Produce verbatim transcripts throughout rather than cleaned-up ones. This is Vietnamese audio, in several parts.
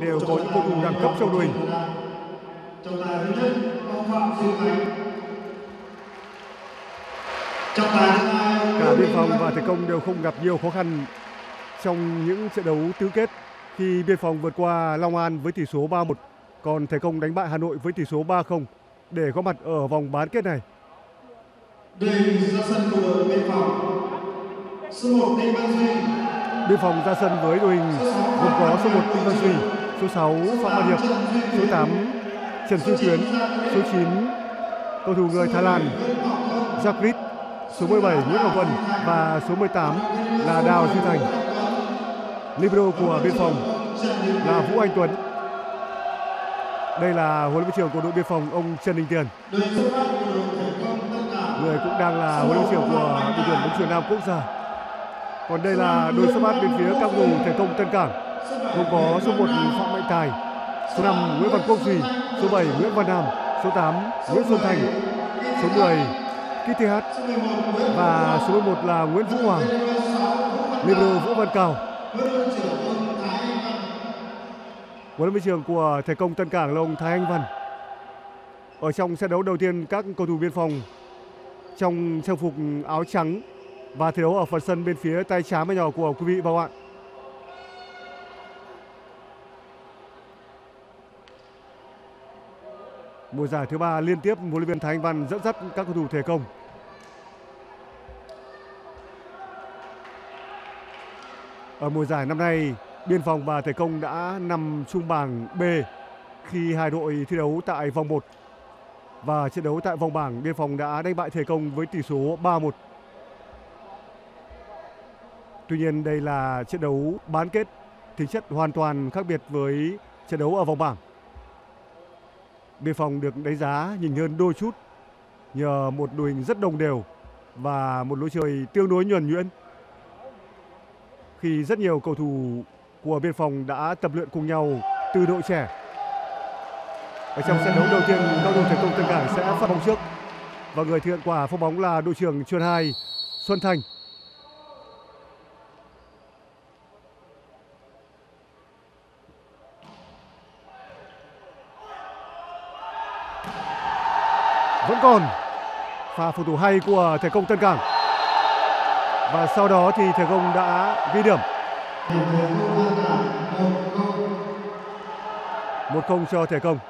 đều có những cầu thủ đẳng cấp trong đội hình. Trọng tài thứ nhất ông Phạm Duy Khánh. Trọng tài thứ hai cả Biên Phòng và Thể Công đều không gặp nhiều khó khăn trong những trận đấu tứ kết khi Biên Phòng vượt qua Long An với tỷ số ba một, còn Thể Công đánh bại Hà Nội với tỷ số ba không để có mặt ở vòng bán kết này. Đội hình ra sân của đội Biên Phòng. Số một Đinh Văn Duy. Biên Phòng ra sân với đội hình gồm có số một Đinh Văn Duy, số sáu Phạm Văn Hiệp, số tám Trần Duy Tuyến, số chín cầu thủ người Thái Lan Jakrit, số mười bảy Nguyễn Ngọc Tuấn và số mười tám là Đào Duy Thành. Libero của Biên Phòng là Vũ Anh Tuấn. Đây là huấn luyện viên trưởng của đội Biên Phòng, ông Trần Đình Tiền, người cũng đang là huấn luyện viên trưởng của đội tuyển bóng chuyền nam quốc gia. Còn đây là đội xuất phát bên phía các cầu thủ Thể Công Tân Cảng, gồm có số một Phạm Mạnh Tài, số năm Nguyễn Văn Quốc Duy, số bảy Nguyễn Văn Nam, số tám Nguyễn Xuân Thành, số mười Kitty Hát và số mười một là Nguyễn Vũ Hoàng. Libero Vũ Văn Cao. Huấn luyện viên trưởng của Thể Công Tân Cảng là ông Thái Anh Văn. Ở trong trận đấu đầu tiên, các cầu thủ Biên Phòng trong trang phục áo trắng và thi đấu ở phần sân bên phía tay trái bên nhỏ của quý vị và các bạn. Mùa giải thứ ba liên tiếp, huấn luyện viên Thái Anh Văn dẫn dắt các cầu thủ Thể Công. Ở mùa giải năm nay, Biên Phòng và Thể Công đã nằm chung bảng B khi hai đội thi đấu tại vòng một. Và trận đấu tại vòng bảng, Biên Phòng đã đánh bại Thể Công với tỷ số ba một. Tuy nhiên đây là trận đấu bán kết, tính chất hoàn toàn khác biệt với trận đấu ở vòng bảng. Biên Phòng được đánh giá nhỉnh hơn đôi chút nhờ một đội hình rất đồng đều và một lối chơi tương đối nhuần nhuyễn, khi rất nhiều cầu thủ của Biên Phòng đã tập luyện cùng nhau từ đội trẻ. Ở trong trận đấu đầu tiên, các đội Thể Công Tân Cảng sẽ phát bóng trước và người thực hiện quả phát bóng là đội trưởng chuyền hai Xuân Thành. Vẫn còn pha phòng thủ hay của Thể Công Tân Cảng và sau đó thì Thể Công đã ghi điểm. một không cho Thể Công.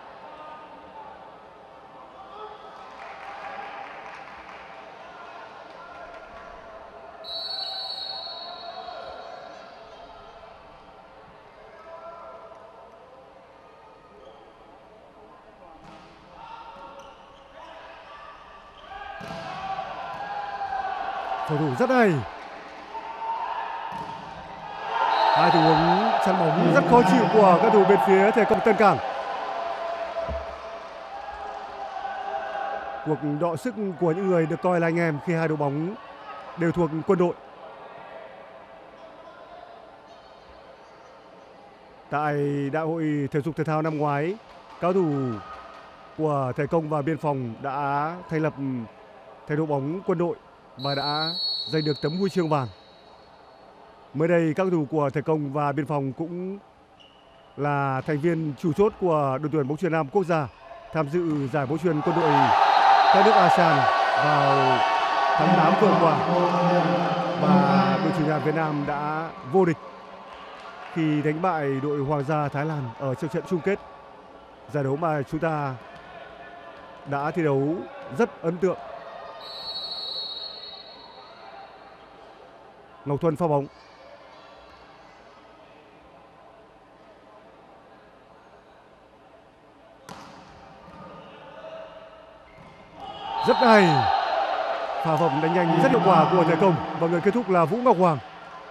Phòng thủ rất hay. Hai tình huống chắn bóng rất khó chịu của các thủ bên phía Thể Công Tân Cảng. Cuộc đọ sức của những người được coi là anh em khi hai đội bóng đều thuộc quân đội. Tại Đại hội Thể dục Thể thao năm ngoái, các thủ của Thể Công và Biên Phòng đã thành lập thành đội bóng quân đội và đã giành được tấm huy chương vàng. Mới đây, các cầu thủ của Thể Công và Biên Phòng cũng là thành viên chủ chốt của đội tuyển bóng chuyền nam quốc gia tham dự giải bóng chuyền quân đội các nước a sê an vào tháng tám vừa qua. Và đội chủ nhà Việt Nam đã vô địch khi đánh bại đội Hoàng gia Thái Lan ở trong trận chung kết, giải đấu mà chúng ta đã thi đấu rất ấn tượng. Ngọc Thuần pha bóng. Rất hay. Pha vòng đánh nhanh rất hiệu quả của Thể Công và người kết thúc là Vũ Ngọc Hoàng.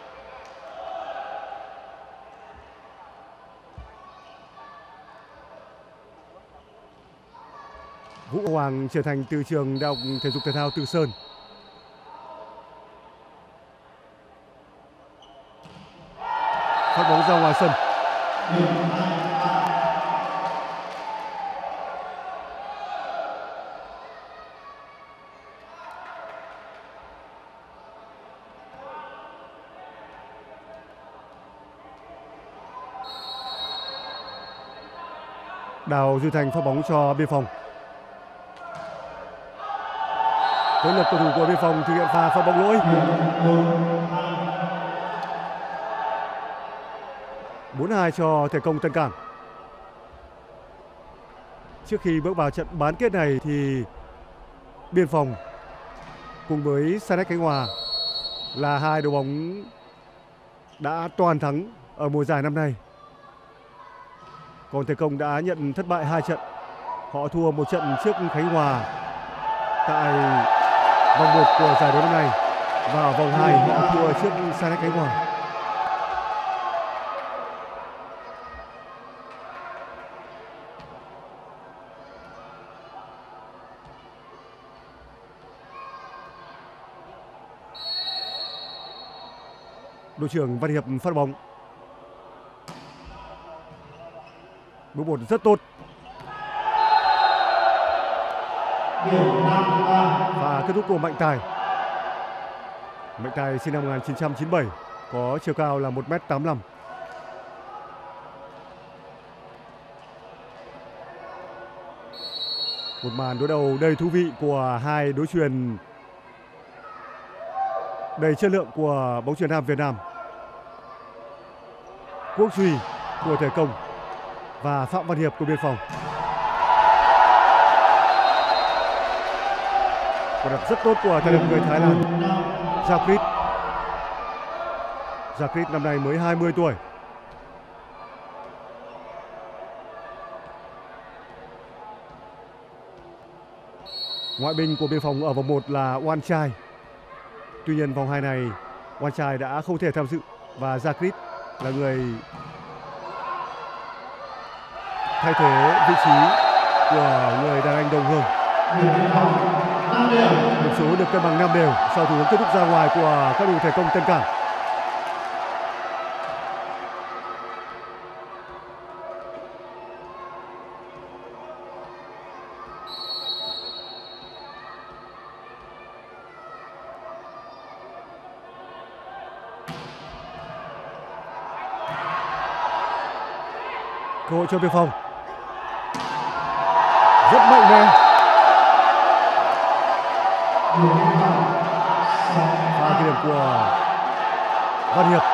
Vũ Ngọc Hoàng trở thành từ trường Đại học Thể dục Thể thao Từ Sơn. Phát bóng ra ngoài sân. Đào Duy Thành phát bóng cho Biên Phòng. Tới lượt cầu thủ của Biên Phòng thực hiện pha phát bóng lỗi. bốn hai cho thể công Tân Cảng. Trước khi bước vào trận bán kết này thì Biên Phòng cùng với Sa Đéc Khánh Hòa là hai đội bóng đã toàn thắng ở mùa giải năm nay. Còn thể công đã nhận thất bại hai trận. Họ thua một trận trước Khánh Hòa tại vòng một của giải đấu năm nay và ở vòng hai họ thua trước Sa Đéc Khánh Hòa. Đội trưởng Văn Hiệp phát bóng. Bước một rất tốt. Và kết thúc của Mạnh Tài. Mạnh Tài sinh năm một nghìn chín trăm chín mươi bảy, có chiều cao là một mét tám mươi lăm. Một màn đối đầu đầy thú vị của hai đối chuyền đầy chất lượng của bóng chuyền nam Việt Nam. Quốc Duy của thể công và Phạm Văn Hiệp của Biên Phòng. Quả đập rất tốt của tay đập người Thái Lan Jakrit. Jakrit năm nay mới hai mươi tuổi. Ngoại binh của Biên Phòng ở vòng một là Oan Trai. Tuy nhiên vòng hai này Oan Trai đã không thể tham dự và Jakrit là người thay thế vị trí của người đàn anh đồng hương. Điểm số được cân bằng năm đều sau thủ hướng kết thúc ra ngoài của các đội thể công Tân Cảng. Cơ hội cho Biên Phòng. Rất mạnh mẽ. Và điểm của Văn Hiệp.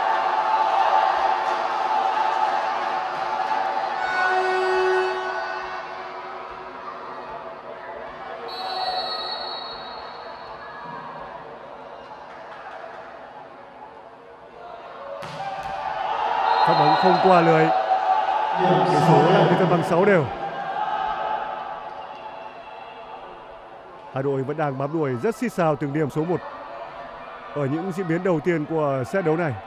Phát bóng không qua lưới. Tỷ số là được cân bằng sáu đều. Hai đội vẫn đang bám đuổi rất xít xao từng điểm số một ở những diễn biến đầu tiên của set đấu này.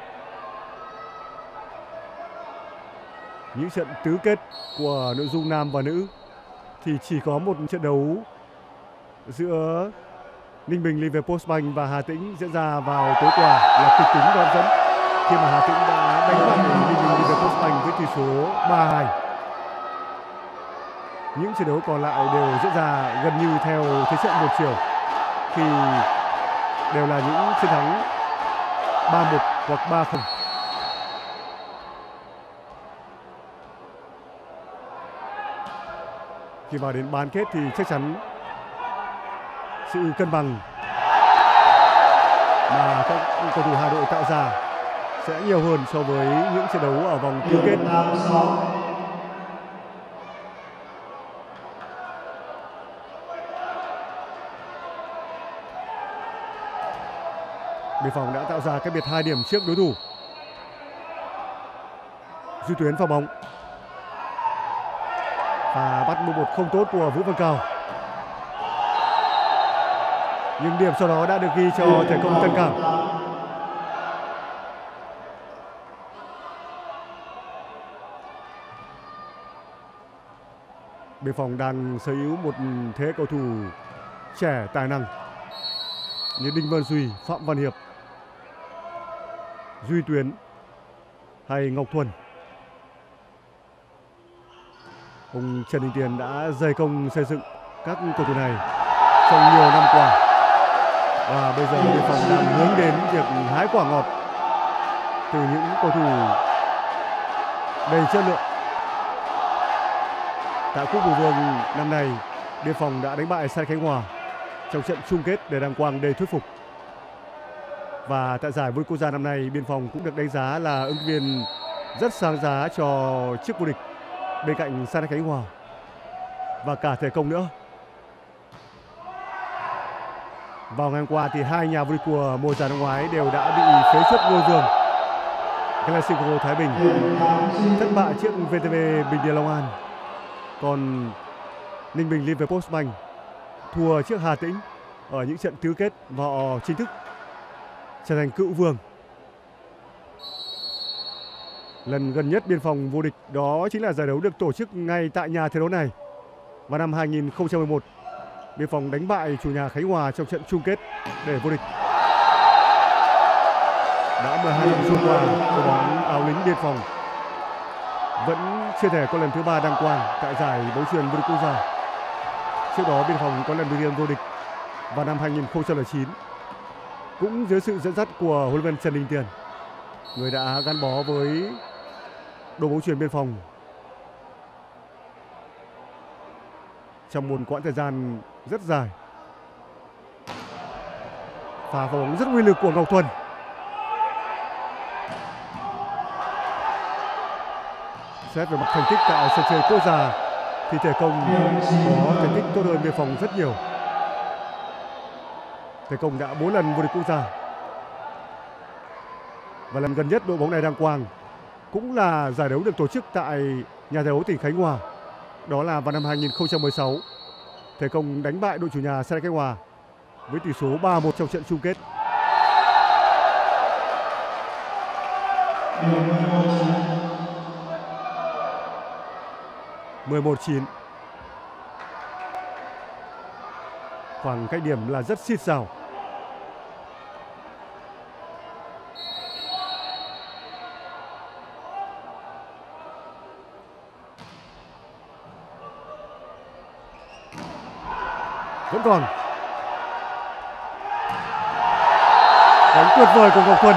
Những trận tứ kết của nội dung nam và nữ thì chỉ có một trận đấu giữa Ninh Bình Liverpool và Hà Tĩnh diễn ra vào tối qua là kịch tính đón dẫn khi mà Hà Tĩnh đã đánh bại Ninh Bình Liverpool với tỷ số ba hai. Những trận đấu còn lại đều diễn ra gần như theo thế trận một chiều, khi đều là những chiến thắng ba một hoặc ba không. Khi vào đến bán kết thì chắc chắn sự cân bằng mà các cầu thủ hai đội tạo ra sẽ nhiều hơn so với những trận đấu ở vòng tứ kết. Biên Phòng đã tạo ra cách biệt hai điểm trước đối thủ. Duy Tuyến vào bóng và bắt một một không tốt của Vũ Văn Cao. Nhưng điểm sau đó đã được ghi cho thể công Tân Cảng. Biên Phòng đang sở hữu một thế cầu thủ trẻ tài năng như Đinh Văn Duy, Phạm Văn Hiệp, Duy Tuyến hay Ngọc Thuần. Ông Trần Đình Tiền đã dày công xây dựng các cầu thủ này trong nhiều năm qua, và bây giờ Biên Phòng đang hướng đến việc hái quả ngọt từ những cầu thủ đầy chất lượng. Tại Cúp Hùng Vương năm nay, Biên Phòng đã đánh bại Sa Khánh Hòa trong trận chung kết để đàng quang đầy thuyết phục. Và tại giải vô địch quốc gia năm nay, Biên Phòng cũng được đánh giá là ứng viên rất sáng giá cho chức vô địch bên cạnh Sa Khánh Hòa và cả Thể Công nữa. Vào ngày hôm qua thì hai nhà vô địch của mùa giải năm ngoái đều đã bị phế truất ngôi vương. Clasico Thái Bình thất bại trước vê tê vê Bình Điền Long An, còn Ninh Bình Liverpool thua trước Hà Tĩnh ở những trận tứ kết và họ chính thức trở thành cựu vương. Lần gần nhất Biên Phòng vô địch đó chính là giải đấu được tổ chức ngay tại nhà thi đấu này. Vào năm hai nghìn không trăm mười một, Biên Phòng đánh bại chủ nhà Khánh Hòa trong trận chung kết để vô địch. Đã mười hai năm trôi qua, đội bóng áo lính Biên Phòng vẫn chưa thể có lần thứ ba đăng quang tại giải bóng chuyền vô địch quốc gia. Trước đó Biên Phòng có lần đầu tiên vô địch vào năm hai nghìn không trăm lẻ chín, cũng dưới sự dẫn dắt của huấn luyện viên Trần Đình Tiền, người đã gắn bó với đội bóng chuyền Biên Phòng trong một quãng thời gian rất dài. Pha bóng rất uy lực của Ngọc Thuần. Xét về mặt thành tích tại sân chơi quốc gia thì Thể Công có thành tích tốt hơn Biên Phòng rất nhiều. Thể Công đã bốn lần vô địch quốc gia và lần gần nhất đội bóng này đăng quang cũng là giải đấu được tổ chức tại nhà thi đấu tỉnh Khánh Hòa. Đó là vào năm hai nghìn không trăm mười sáu, Thể Công đánh bại đội chủ nhà Sa Khánh Hòa với tỷ số ba một trong trận chung kết. mười một chín. Khoảng cách điểm là rất xít xào. Vẫn còn. Đánh tuyệt vời của Ngọc Thuần.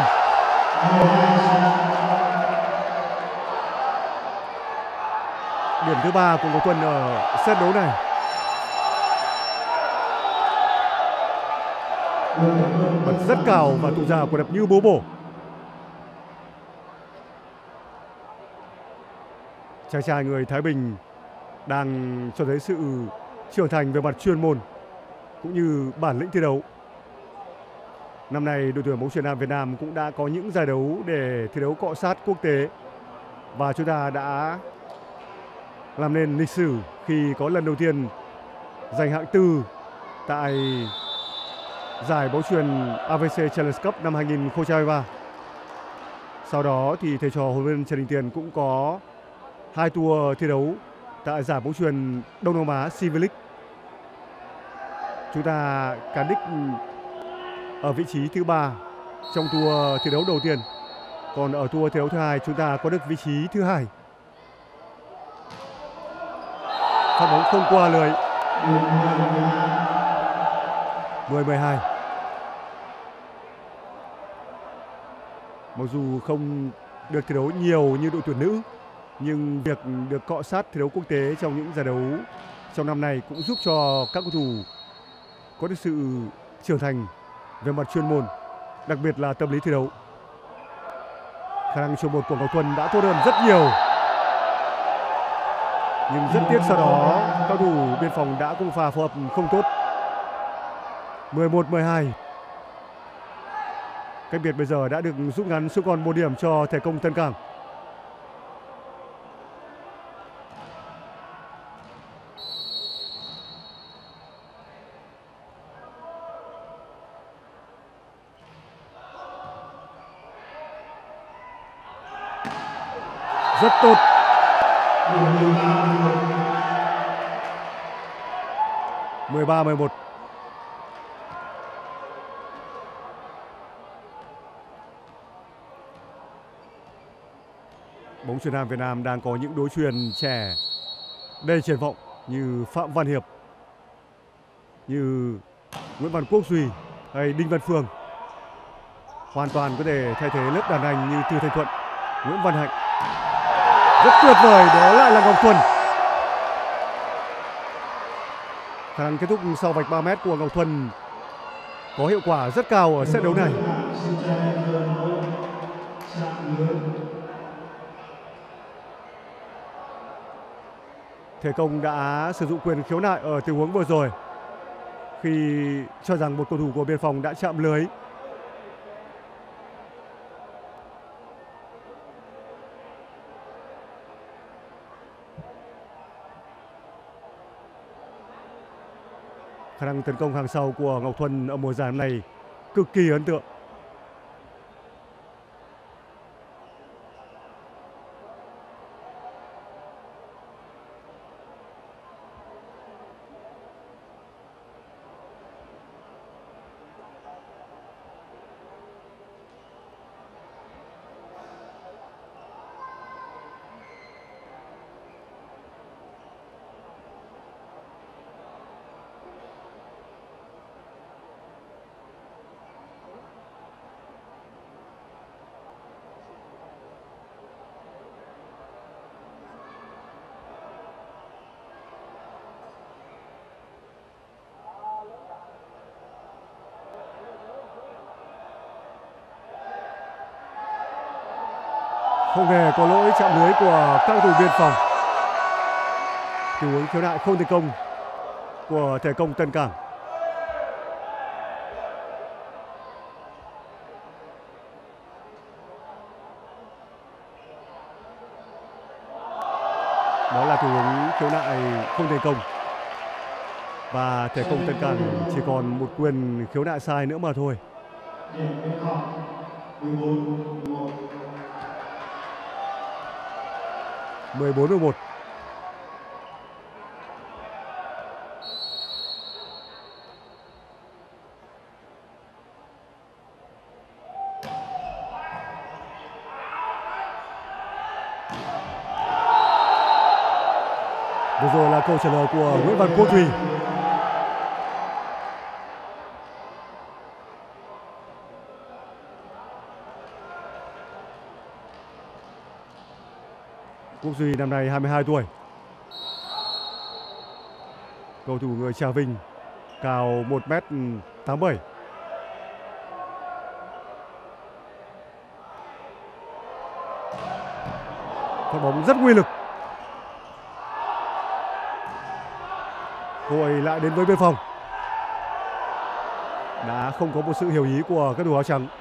Điểm thứ ba của Ngọc Thuần ở set đấu này. Bật rất cao và tung ra quả đập như búa bổ. Chàng trai người Thái Bình đang cho thấy sự trưởng thành về mặt chuyên môn cũng như bản lĩnh thi đấu. Năm nay đội tuyển bóng chuyền nam Việt Nam cũng đã có những giải đấu để thi đấu cọ sát quốc tế và chúng ta đã làm nên lịch sử khi có lần đầu tiên giành hạng tư tại giải bóng chuyền a vê xê Challenge Cup năm hai nghìn không trăm hai mươi ba. Sau đó thì thầy trò huấn luyện viên Trần Đình Tiền cũng có hai tour thi đấu tại giải bóng chuyền Đông Nam Á Civil League. Chúng ta cán đích ở vị trí thứ ba trong tour thi đấu đầu tiên, còn ở tour thi đấu thứ hai chúng ta có được vị trí thứ hai. Phát bóng không qua lưới. mười mười hai. Mặc dù không được thi đấu nhiều như đội tuyển nữ, nhưng việc được cọ sát thi đấu quốc tế trong những giải đấu trong năm nay cũng giúp cho các cầu thủ có được sự trưởng thành về mặt chuyên môn, đặc biệt là tâm lý thi đấu. Khả năng số một của Ngọc Thuần đã tốt hơn rất nhiều, nhưng rất tiếc sau đó các thủ Biên Phòng đã có pha phối hợp không tốt. mười một mười hai. Cách biệt bây giờ đã được rút ngắn xuống còn một điểm cho Thể Công Tân Cảng. Rất tốt. mười ba mười một. Bóng chuyền nam Việt Nam đang có những đối chuyền trẻ đầy triển vọng như Phạm Văn Hiệp, như Nguyễn Văn Quốc Duy hay Đinh Văn Phương. Hoàn toàn có thể thay thế lớp đàn anh như Từ Thanh Thuận, Nguyễn Văn Hạnh. Rất tuyệt vời, đó lại là Ngọc Thuần. Khả năng kết thúc sau vạch ba mét của Ngọc Thuần có hiệu quả rất cao ở set đấu này. Thể công đã sử dụng quyền khiếu nại ở tình huống vừa rồi khi cho rằng một cầu thủ của Biên Phòng đã chạm lưới. Khả năng tấn công hàng sau của Ngọc Thuần ở mùa giải năm này cực kỳ ấn tượng. Không hề có lỗi chạm lưới của các cầu thủ Biên Phòng. Tình huống khiếu nại không thành công của thể công Tân Cảng. Đó là tình huống khiếu nại không thành công. Và thể công Tân Cảng chỉ còn một quyền khiếu nại sai nữa mà thôi. mười bốn mười một. Vừa rồi là câu trả lời của Nguyễn Văn Quốc Thùy. Quốc Duy năm nay hai mươi hai tuổi. Cầu thủ người Trà Vinh, cao một mét tám mươi bảy. Phát bóng rất nguy lực. Cơ hội lại đến với Biên Phòng. Đã không có một sự hiểu ý của các thủ áo trắng.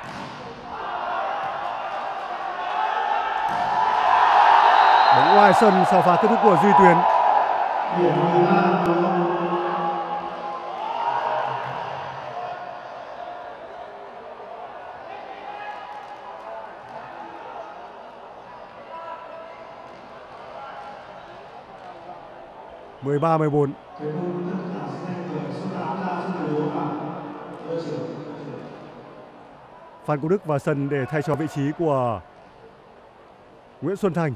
Bóng ngoài sân sau pha kết thúc của Duy Tuyến. mười ba mười bốn. Phan Quốc Đức vào sân để thay cho vị trí của Nguyễn Xuân Thành.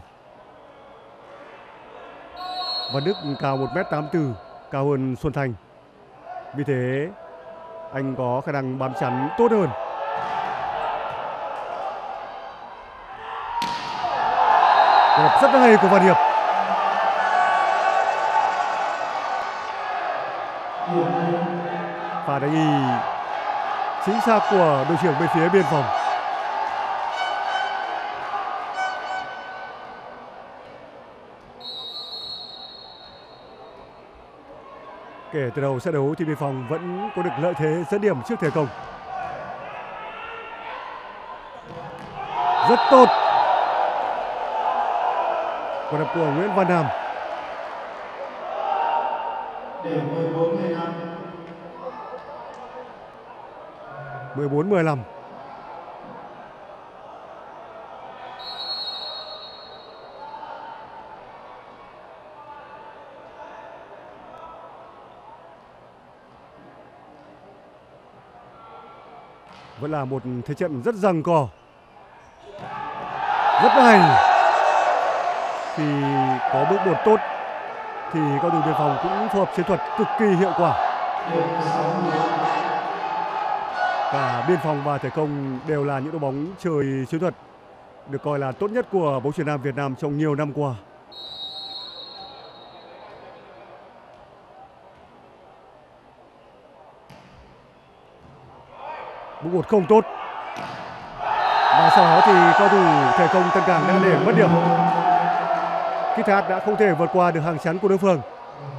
Văn Đức cao một mét tám mươi tư, cao hơn Xuân Thành. Vì thế anh có khả năng bám chắn tốt hơn. Đập rất hay của Văn Hiệp. Pha đánh y chính xác của đội trưởng bên phía Biên Phòng. Kể từ đầu set đấu thì Biên Phòng vẫn có được lợi thế dẫn điểm trước thể công. Rất tốt. Quả đập của Nguyễn Văn Nam. mười bốn mười lăm. Vẫn là một thế trận rất giằng co. Rất hay. Khi có bước một tốt thì các đội Biên Phòng cũng phối hợp chiến thuật cực kỳ hiệu quả. Cả Biên Phòng và thể công đều là những đội bóng chơi chiến thuật được coi là tốt nhất của bóng chuyền nam Việt Nam trong nhiều năm qua. Bước một không tốt. Và sau đó thì cầu thủ thể công Tân Cảng đã để mất điểm. Kit Hát đã không thể vượt qua được hàng chắn của đối phương.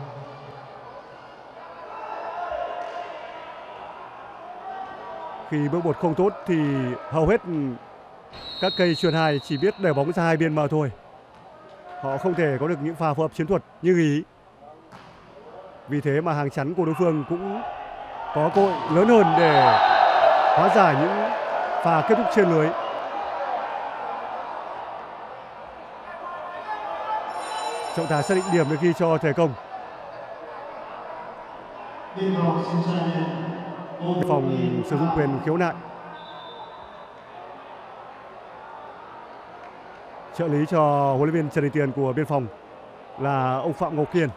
Khi bước một không tốt thì hầu hết các cây chuyền hai chỉ biết đẩy bóng ra hai biên mà thôi. Họ không thể có được những pha phối hợp chiến thuật như ý. Vì thế mà hàng chắn của đối phương cũng có cơ hội lớn hơn để hóa giải những pha kết thúc trên lưới. Trọng tài xác định điểm đến khi cho thể công. Biên phòng sử dụng quyền khiếu nại. Trợ lý cho huấn luyện viên Trần Đình Tiền của Biên phòng là ông Phạm Ngọc Kiên.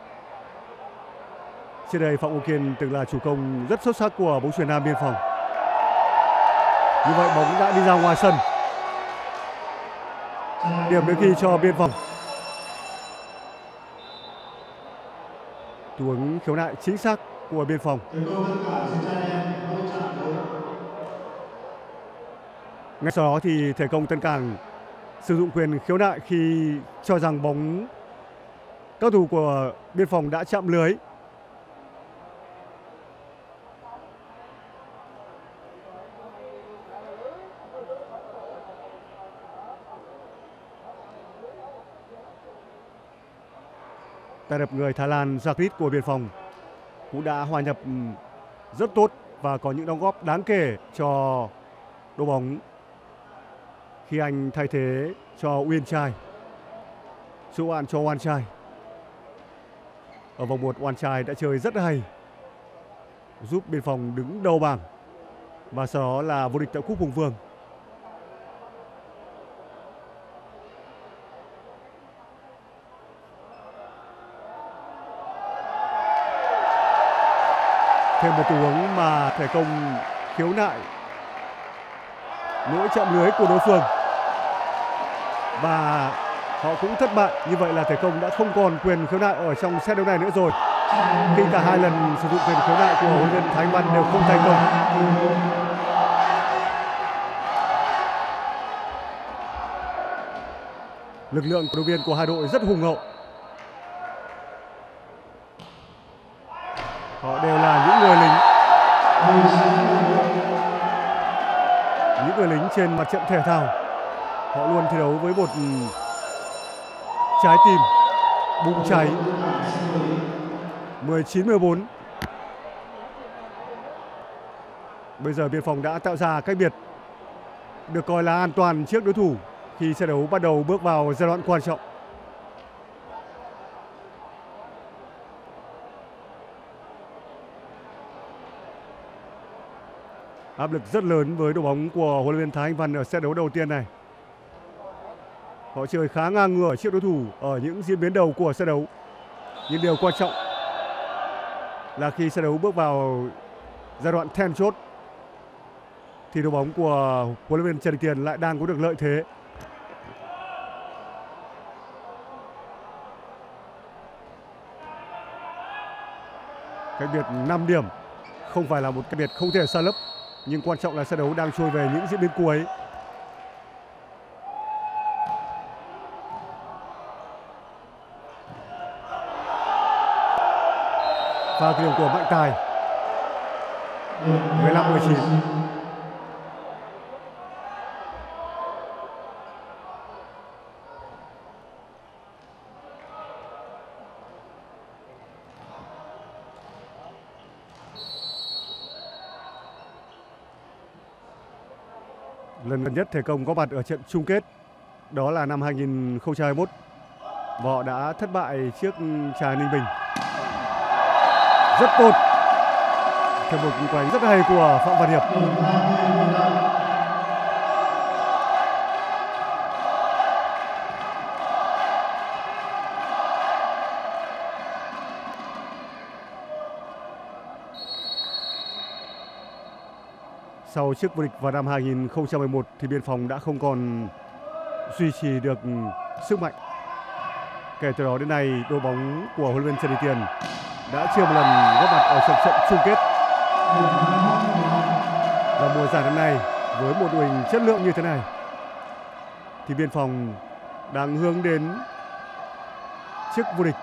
Trước đây Phạm Ngọc Kiên từng là chủ công rất xuất sắc của bóng chuyền nam Biên phòng. Như vậy bóng đã đi ra ngoài sân. Điểm đến khi cho Biên phòng. Thủ ứng khiếu nại chính xác của Biên phòng. Ngay sau đó thì thể công Tân Cảng sử dụng quyền khiếu nại khi cho rằng bóng các thủ của Biên phòng đã chạm lưới. Tay đập người Thái Lan Jakrit của Biên phòng cũng đã hòa nhập rất tốt và có những đóng góp đáng kể cho đội bóng khi anh thay thế cho Uyên Trai. Số bạn cho Wan Chai. Ở vòng một Wan Chai đã chơi rất hay, giúp Biên phòng đứng đầu bảng và sau đó là vô địch tại Cúp Hùng Vương. Thêm một tình huống mà thể công khiếu nại lỗi chạm lưới của đối phương và họ cũng thất bại. Như vậy là thể công đã không còn quyền khiếu nại ở trong set đấu này nữa rồi, khi cả hai lần sử dụng quyền khiếu nại của huấn luyện viên Thái Anh Văn đều không thành công. Lực lượng cổ động viên của hai đội rất hùng hậu. Họ đều là những người lính, những người lính trên mặt trận thể thao. Họ luôn thi đấu với một trái tim bùng cháy. mười chín mười bốn. Bây giờ Biên phòng đã tạo ra cách biệt được coi là an toàn trước đối thủ khi trận đấu bắt đầu bước vào giai đoạn quan trọng. Áp lực rất lớn với đội bóng của huấn luyện viên Thái Anh Văn ở set đấu đầu tiên này. Họ chơi khá ngang ngửa trước đối thủ ở những diễn biến đầu của set đấu. Nhưng điều quan trọng là khi set đấu bước vào giai đoạn then chốt thì đội bóng của huấn luyện viên Trần Đình Tiền lại đang có được lợi thế. Cách biệt năm điểm không phải là một cách biệt không thể san lấp, nhưng quan trọng là set đấu đang trôi về những diễn biến cuối. Pha ghi điểm của Mạnh Tài. mười lăm mười chín. Lần gần nhất thể công có mặt ở trận chung kết đó là năm hai nghìn không trăm hai mươi mốt và họ đã thất bại trước Trà Ninh Bình. Rất tốt. Thêm một cú đánh rất hay của Phạm Văn Hiệp. Sau chức vô địch vào năm hai nghìn không trăm mười một thì Biên phòng đã không còn duy trì được sức mạnh. Kể từ đó đến nay, đội bóng của huấn luyện viên Trần Đình Tiền đã chưa một lần góp mặt ở trận trận chung kết. Và Và mùa giải năm nay với một đội hình chất lượng như thế này thì Biên Phòng đang hướng đến chức vô địch.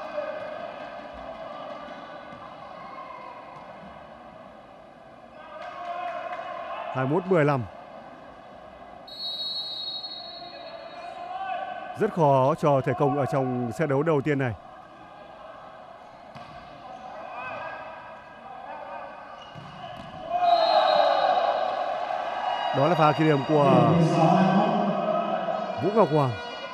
hai mươi mốt mười lăm. Rất khó cho Thể Công ở trong set đấu đầu tiên này. Đó là pha ghi điểm của Vũ Ngọc Hoàng.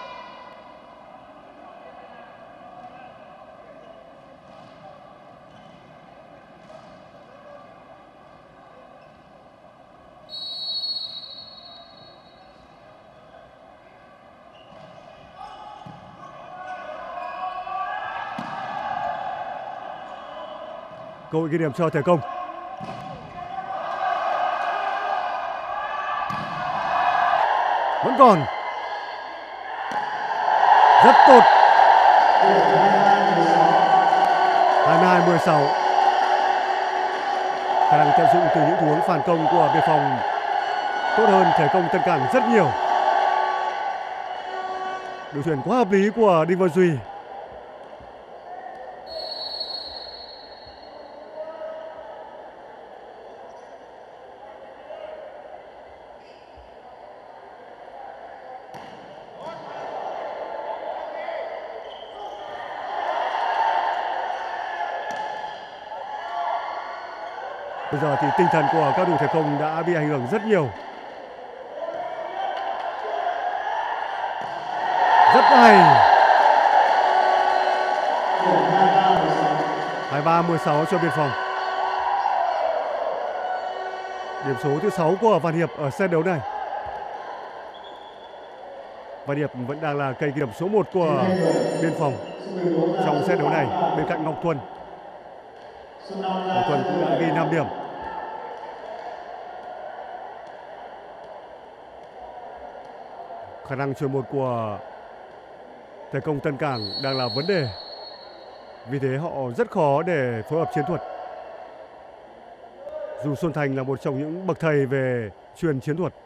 Cơ hội ghi điểm cho Thể Công. Vẫn còn. Rất tốt. hai mươi hai mười sáu. Khả năng tận dụng từ những tình huống phản công của Biên Phòng tốt hơn Thể Công Tân Cảng rất nhiều. Điều chuyển quá hợp lý của Đinh Văn Duy. Bây giờ thì tinh thần của các thủ Thể Công đã bị ảnh hưởng rất nhiều. Rất hay. hai mươi ba mười sáu cho Biên Phòng. Điểm số thứ sáu của Văn Hiệp ở set đấu này. Văn Hiệp vẫn đang là cây ghi điểm số một của Biên Phòng trong set đấu này bên cạnh Ngọc Thuần. Ngọc Thuần cũng đã ghi năm điểm. Khả năng chuyền một của Thể Công Tân Cảng đang là vấn đề. Vì thế họ rất khó để phối hợp chiến thuật. Dù Xuân Thành là một trong những bậc thầy về truyền chiến thuật.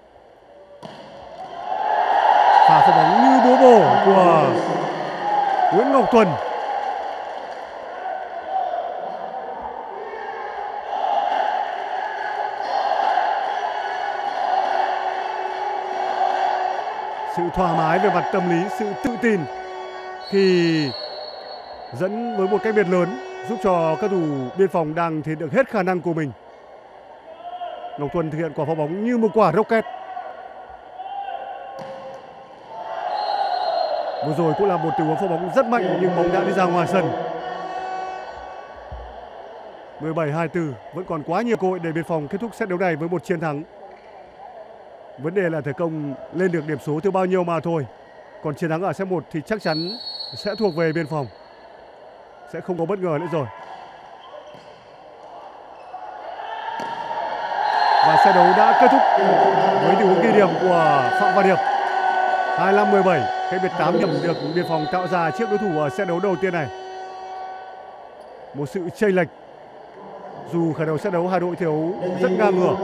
Pha phát bóng như búa bổ của Nguyễn Ngọc Thuần. Sự thoải mái về mặt tâm lý, sự tự tin khi dẫn với một cách biệt lớn giúp cho các thủ Biên Phòng đang thể hiện được hết khả năng của mình. Ngọc Thuần thực hiện quả phá bóng như một quả rocket. Vừa rồi cũng là một tình huống phá bóng rất mạnh nhưng bóng đã đi ra ngoài sân. mười bảy hai mươi tư, vẫn còn quá nhiều cơ hội để Biên Phòng kết thúc set đấu này với một chiến thắng. Vấn đề là Thể Công lên được điểm số từ bao nhiêu mà thôi. Còn chiến thắng ở set một thì chắc chắn sẽ thuộc về Biên Phòng. Sẽ không có bất ngờ nữa rồi. Và set đấu đã kết thúc với tình huống ghi điểm của Phạm Văn Hiệp. hai mươi lăm mười bảy, cái biệt tám điểm được Biên Phòng tạo ra trước đối thủ ở set đấu đầu tiên này. Một sự chênh lệch. Dù khởi đầu set đấu hai đội thi đấu rất ngang ngửa.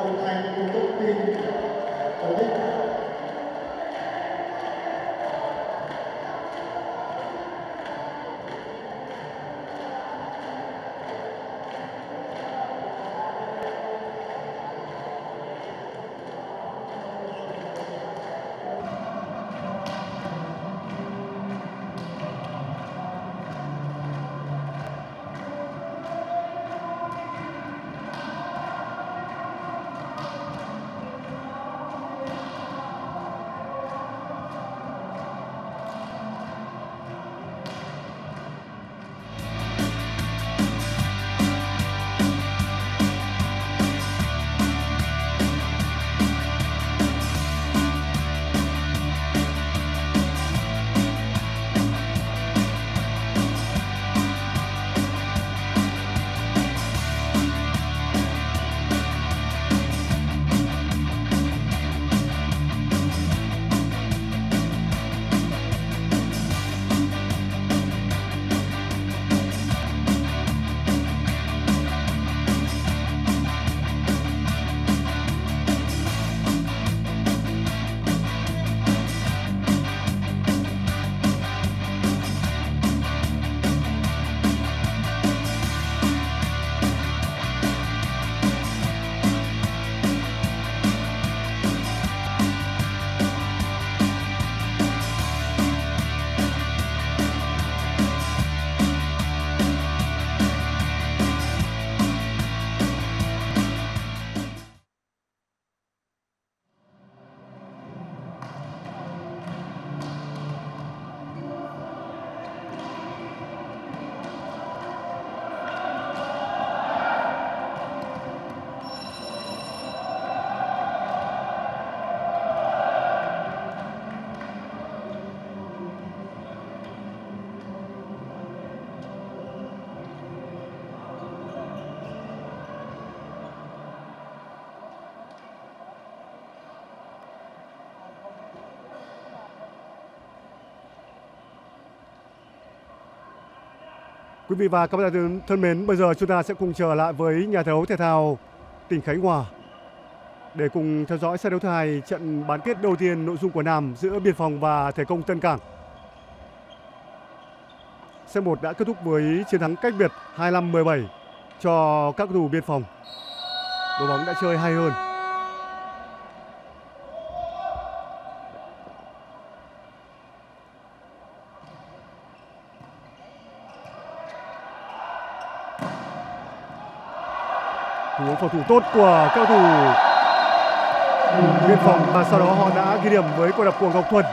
Quý vị và các bạn thân mến, bây giờ chúng ta sẽ cùng trở lại với nhà thi đấu thể thao tỉnh Khánh Hòa để cùng theo dõi set đấu thứ hai, trận bán kết đầu tiên nội dung của nam giữa Biên Phòng và Thể công Tân Cảng. Set một đã kết thúc với chiến thắng cách biệt hai mươi lăm mười bảy cho các cầu thủ Biên Phòng. Đội bóng đã chơi hay hơn. Thủ phòng thủ tốt của các cầu thủ Biên Phòng và sau đó họ đã ghi điểm với quả đập của Ngọc Thuần.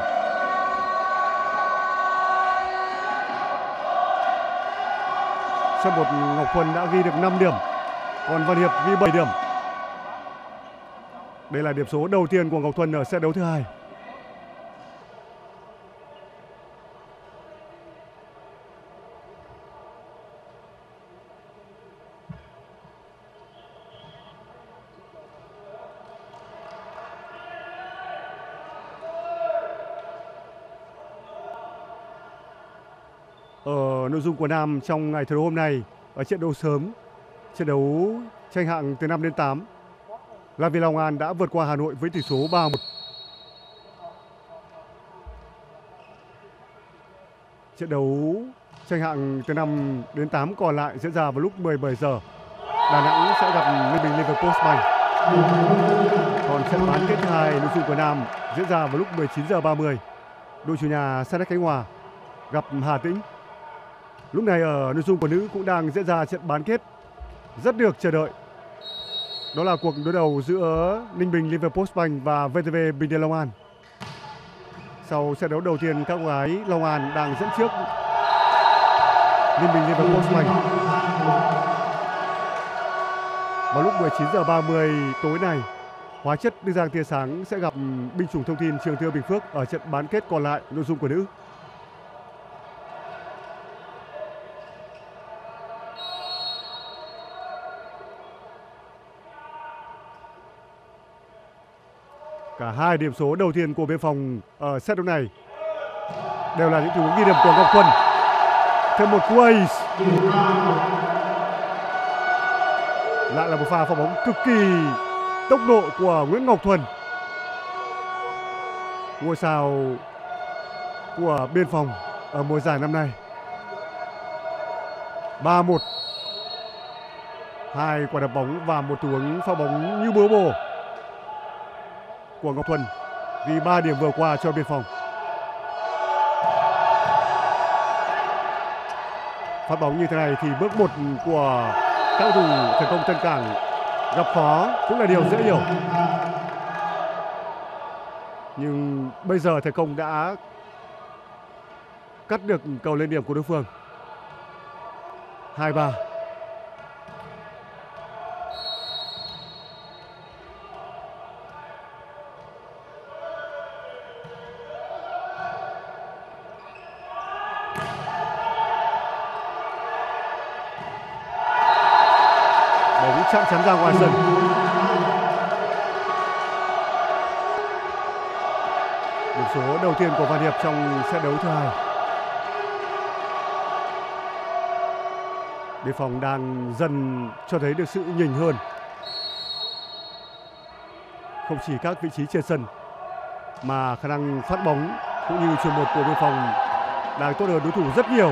Set một Ngọc Thuần đã ghi được năm điểm, còn Văn Hiệp ghi bảy điểm. Đây là điểm số đầu tiên của Ngọc Thuần ở set đấu thứ hai. Ở nội dung của nam trong ngày thi đấu hôm nay, ở trận đấu sớm, trận đấu tranh hạng từ năm đến tám, La Viên Long An đã vượt qua Hà Nội với tỷ số ba một. Trận đấu tranh hạng từ năm đến tám còn lại diễn ra vào lúc mười bảy giờ. Đà Nẵng sẽ gặp Ninh Bình Liverpool. Còn trận bán kết thứ hai nội dung của nam diễn ra vào lúc mười chín giờ ba mươi. Đội chủ nhà Sa Đéc Khánh Hòa gặp Hà Tĩnh. Lúc này ở nội dung của nữ cũng đang diễn ra trận bán kết rất được chờ đợi. Đó là cuộc đối đầu giữa Ninh Bình Liverpool và vê tê vê Bình Điền Long An. Sau trận đấu đầu tiên, các cô gái Long An đang dẫn trước Ninh Bình Liverpool. Vào lúc mười chín giờ ba mươi tối nay, Hóa chất Đức Giang tia sáng sẽ gặp Binh chủng thông tin Trường Thơ Bình Phước ở trận bán kết còn lại nội dung của nữ. Cả hai điểm số đầu tiên của Biên Phòng ở set đấu này đều là những tình huống ghi điểm của Ngọc Thuần. Thêm một cú ace. Lại là một pha phá bóng cực kỳ tốc độ của Nguyễn Ngọc Thuần, ngôi sao của Biên Phòng ở mùa giải năm nay. ba một. Hai quả đập bóng và một tình huống phá bóng như búa bổ của Ngọc Thuần ghi ba điểm vừa qua cho Biên Phòng. Phát bóng như thế này thì bước một của các cầu thủ Thể công Tân Cảng gặp khó cũng là điều dễ hiểu. Nhưng bây giờ Thể công đã cắt được cầu lên điểm của đối phương. hai ba. Chạm chắn ra ngoài sân. Điểm số đầu tiên của Văn Hiệp trong set đấu thứ hai. Biên Phòng đang dần cho thấy được sự nhỉnh hơn. Không chỉ các vị trí trên sân mà khả năng phát bóng cũng như chuyền một của Biên Phòng đang tốt hơn đối thủ rất nhiều.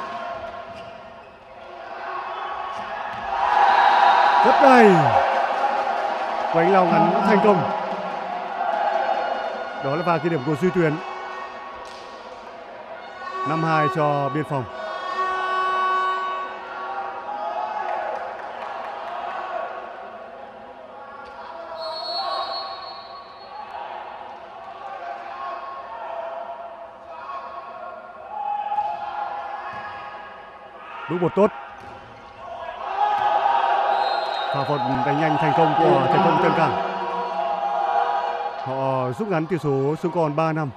Rất đầy. Của anh Long ngắn thành công. Đó là pha ghi điểm của Duy Tuyến. năm hai cho Biên Phòng. Bước một tốt. Pha phạt đánh nhanh thành công của Thể công Tân Cảng. Họ rút ngắn tỷ số xuống còn ba năm.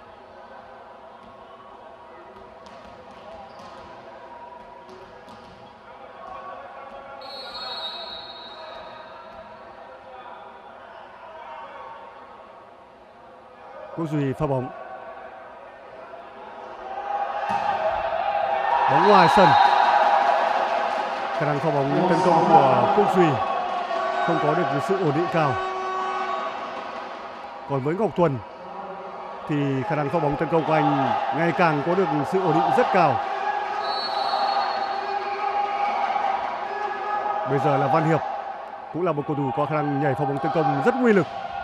Quốc Duy pha bóng. Bóng ngoài sân. Khả năng pha bóng tấn công của Quốc Duy không có được sự ổn định cao. Còn với Ngọc Tuần thì khả năng pha bóng tấn công của anh ngày càng có được sự ổn định rất cao. Bây giờ là Văn Hiệp, cũng là một cầu thủ có khả năng nhảy pha bóng tấn công rất uy lực.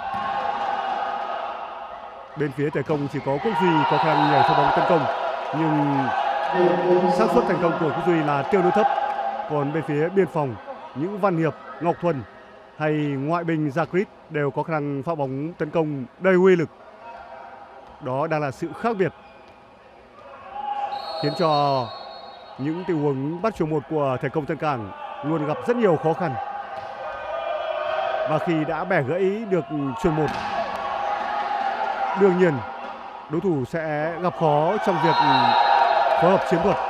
Bên phía Thể Công chỉ có Quốc Duy có khả năng nhảy pha bóng tấn công, nhưng xác suất thành công của Quốc Duy là tương đối thấp. Còn bên phía Biên Phòng, những Văn Hiệp, Ngọc Thuần hay ngoại binh Zakrit đều có khả năng pha bóng tấn công đầy uy lực. Đó đang là sự khác biệt, khiến cho những tình huống bắt球một của Thể Công Tân Cảng luôn gặp rất nhiều khó khăn. Và khi đã bẻ gãy được chuyền một, đương nhiên đối thủ sẽ gặp khó trong việc phối hợp chiến thuật.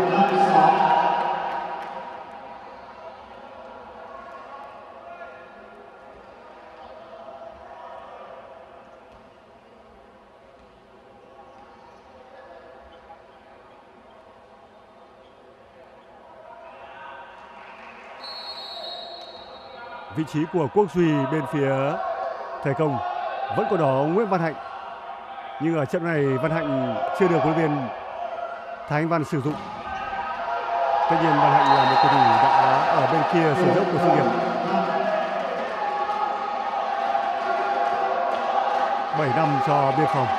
Vị trí của Quốc Duy bên phía Thể Công vẫn có đó Nguyễn Văn Hạnh, nhưng ở trận này Văn Hạnh chưa được huấn luyện viên Thái Anh Văn sử dụng. Tất nhiên Văn Hạnh là một cầu thủ đã ở bên kia sườn dốc của sự nghiệp. bảy năm cho Biên Phòng.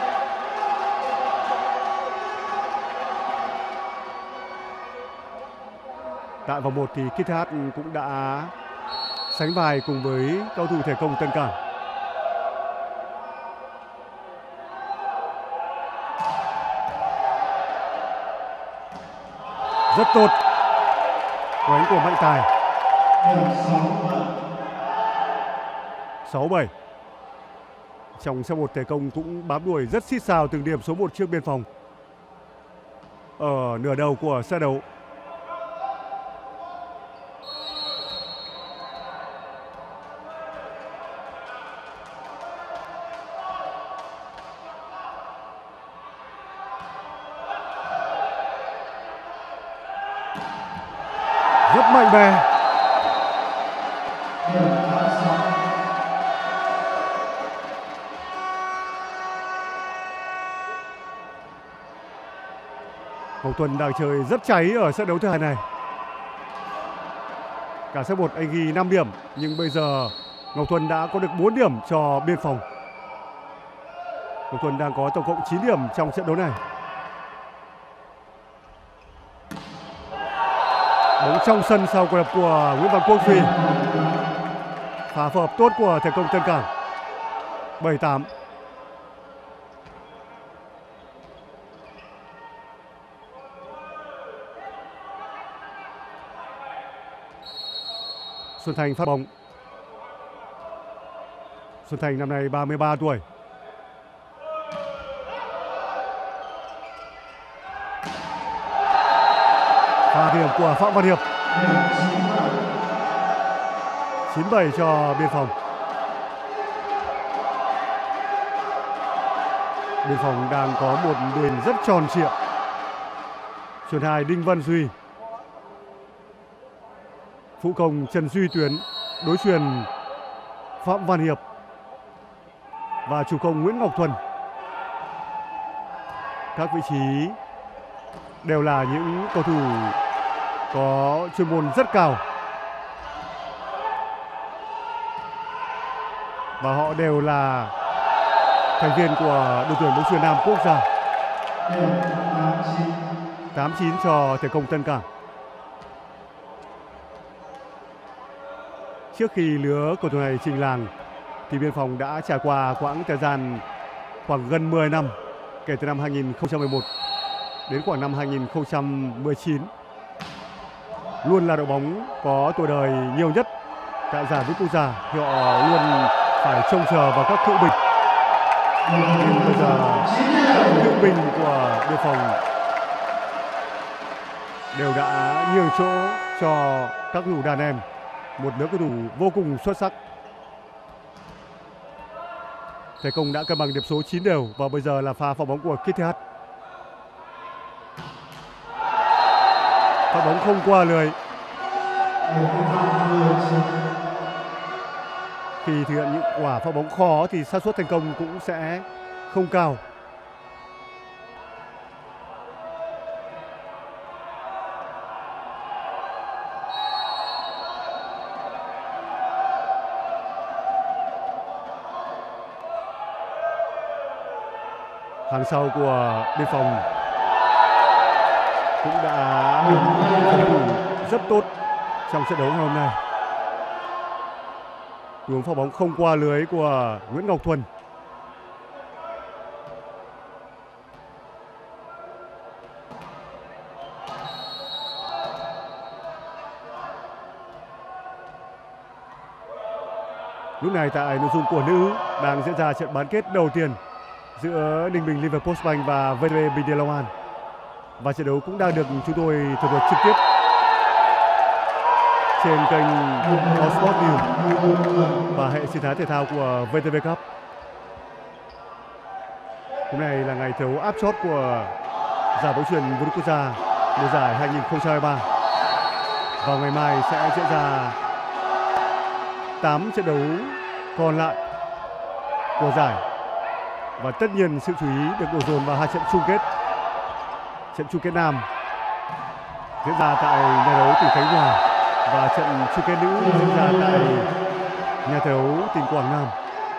Tại vòng một thì Kit Hát cũng đã sánh vai cùng với cầu thủ Thể Công Tân Cảng. Rất tốt quả đánh của Mạnh Tài. sáu bảy. Trong set một Thể Công cũng bám đuổi rất xít xào từng điểm số một trước Biên Phòng ở nửa đầu của set đấu. Rất mạnh mẽ. Ngọc Tuần đang chơi rất cháy ở set đấu thứ hai này. Cả set một anh ghi năm điểm, nhưng bây giờ Ngọc Tuần đã có được bốn điểm cho Biên Phòng. Ngọc Tuần đang có tổng cộng chín điểm trong trận đấu này. Bóng trong sân sau quả đập của Nguyễn Văn Quốc Duy. Phá phối hợp tốt của Thể Công Tân Cảng. bảy tám. Xuân Thành phát bóng. Xuân Thành năm nay ba mươi ba tuổi. Pha điểm của Phạm Văn Hiệp. chín bảy cho Biên Phòng. Biên Phòng đang có một đường rất tròn trịa. Chuyền hai Đinh Văn Duy. Phụ công Trần Duy Tuyến đối chuyền Phạm Văn Hiệp và chủ công Nguyễn Ngọc Thuần. Các vị trí đều là những cầu thủ có chuyên môn rất cao và họ đều là thành viên của đội tuyển bóng chuyền nam quốc gia. tám chín cho Thể Công Tân Cảng. Trước khi lứa cầu thủ này trình làng thì Biên Phòng đã trải qua quãng thời gian khoảng gần mười năm, kể từ năm hai nghìn không trăm mười một đến khoảng năm hai nghìn không trăm mười chín. Luôn là đội bóng có tuổi đời nhiều nhất tại giải vô địch quốc gia. Họ luôn phải trông chờ vào các cựu binh. Nhưng bây giờ các cựu binh của Biên Phòng đều đã nhường chỗ cho các cầu thủ đàn em. Một lứa cầu thủ vô cùng xuất sắc. Thể Công đã cân bằng điểm số chín đều và bây giờ là pha phá bóng của Kit Hát. Phá bóng không qua lưới. Khi thực hiện những quả phá bóng khó thì xác suất thành công cũng sẽ không cao. Hàng sau của Biên Phòng cũng đã phòng thủ rất tốt trong trận đấu ngày hôm nay. Hướng pha bóng không qua lưới của Nguyễn Ngọc Thuần. Lúc này tại nội dung của nữ đang diễn ra trận bán kết đầu tiên giữa Ninh Bình Liverpool và vê tê vê Bình Điền Long An. Và trận đấu cũng đang được chúng tôi thực hiện trực tiếp trên kênh All Sport News và hệ sinh thái thể thao của vê tê vê Cup. Hôm nay là ngày thi đấu áp chót của giải bóng chuyền vô địch quốc gia mùa giải hai nghìn không trăm hai mươi ba. Vào ngày mai sẽ diễn ra tám trận đấu còn lại của giải. Và tất nhiên sự chú ý được đổ dồn vào hai trận chung kết. Trận chung kết nam diễn ra tại nhà đấu tỉnh Khánh Hòa và trận chung kết nữ diễn ra tại nhà thi đấu tỉnh Quảng Nam.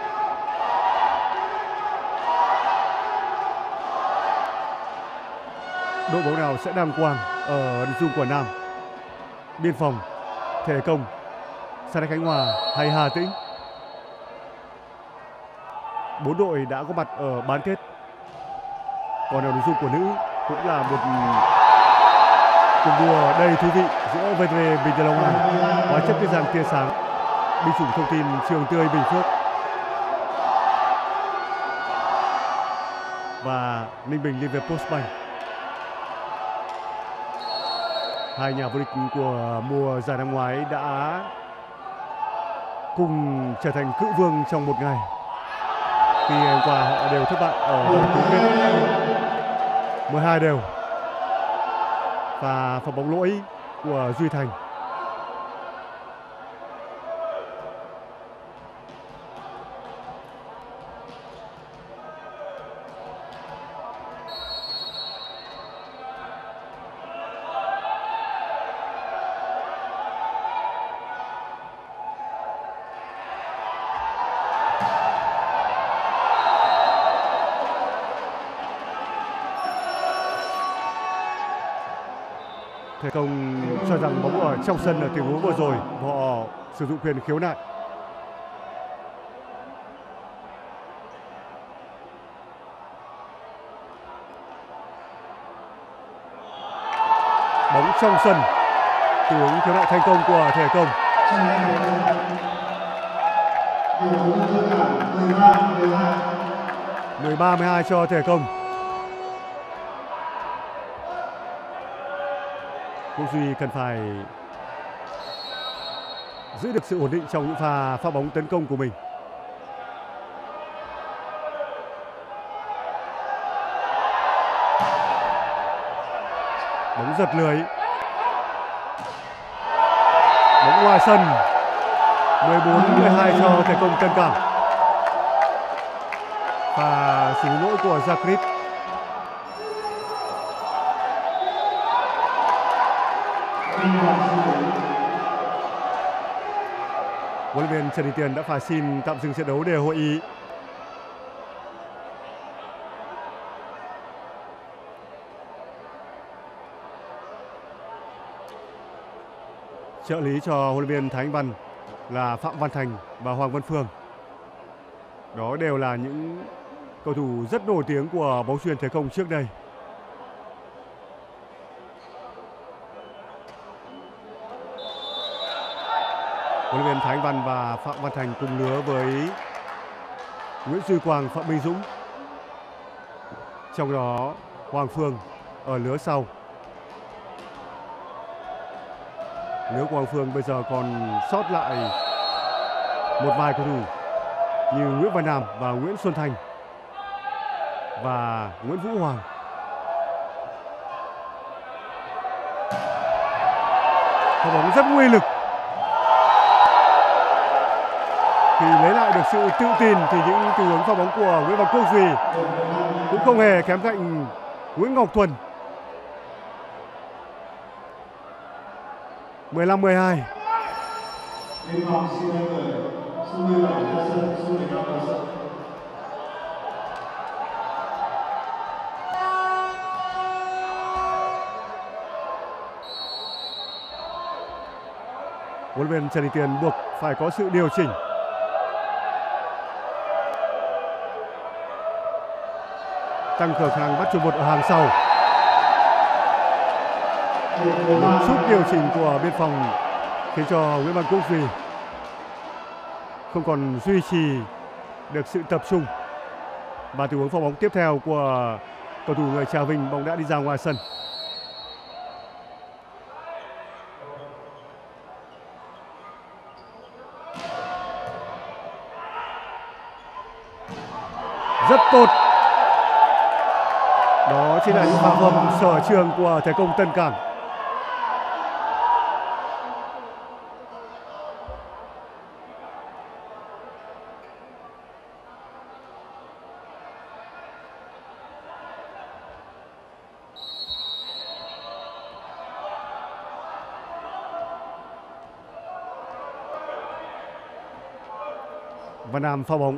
Đội bóng nào sẽ đăng quang ở nội dung của nam? Biên Phòng, Thể Công, Sa đéc Khánh Hòa hay Hà Tĩnh? Bốn đội đã có mặt ở bán kết. Còn ở nội dung của nữ cũng là một cuộc đua đầy thú vị giữa vê tê vê Bình Điền Long An, Hóa chất Tiết Giang Tia Sáng, Binh chủng thông tin Trường Tươi Bình Phước và Ninh Bình Liverpool Bank. Hai nhà vô địch của mùa giải năm ngoái đã cùng trở thành cự vương trong một ngày. Khi hôm qua họ đều thất bại ở tứ kết mười hai đều. Và pha bóng lỗi của Duy Thành. Thể Công cho rằng bóng ở trong sân ở tình huống vừa rồi họ sử dụng quyền khiếu nại. Bóng trong sân, tình huống khiếu nại thành công của Thể Công. mười ba mười hai cho Thể Công. Quốc Duy cần phải giữ được sự ổn định trong những pha phá bóng tấn công của mình. Bóng giật lưới. Bóng ngoài sân. mười bốn mười hai cho Thể Công Tân Cảng. Và xử lý lỗi của Zakrit. Huấn luyện viên Trần Đình Tiền đã phải xin tạm dừng trận đấu để hội ý. Trợ lý cho huấn luyện viên Thái Anh Văn là Phạm Văn Thành và Hoàng Văn Phương. Đó đều là những cầu thủ rất nổi tiếng của bóng chuyền Thể Công trước đây. Huấn luyện viên Thái Anh Văn và Phạm Văn Thành cùng lứa với Nguyễn Duy Quang, Phạm Minh Dũng. Trong đó Hoàng Phương ở lứa sau. Lứa của Hoàng Phương bây giờ còn sót lại một vài cầu thủ như Nguyễn Văn Nam và Nguyễn Xuân Thành và Nguyễn Vũ Hoàng. Pha bóng rất nguy lực Khi lấy lại được sự tự tin thì những tình huống pha bóng của Nguyễn Văn Quốc Duy cũng không hề kém cạnh Nguyễn Ngọc Thuần. mười lăm mười hai. Biên phòng xin thay người, số mười bảy ra sân, số mười lăm ra sân. Huấn luyện viên Trần Đình Tiền buộc phải có sự điều chỉnh. Tăng cường khả năng bắt chuyền một ở hàng sau. Một chút điều chỉnh của biên phòng khiến cho Nguyễn Văn Quốc Duy không còn duy trì được sự tập trung. Và tình huống pha bóng tiếp theo của cầu thủ người Trà Vinh, bóng đã đi ra ngoài sân. Rất tốt. Đó chính là những pha bóng sở trường của Thể Công Tân Cảng. Văn Nam pha bóng.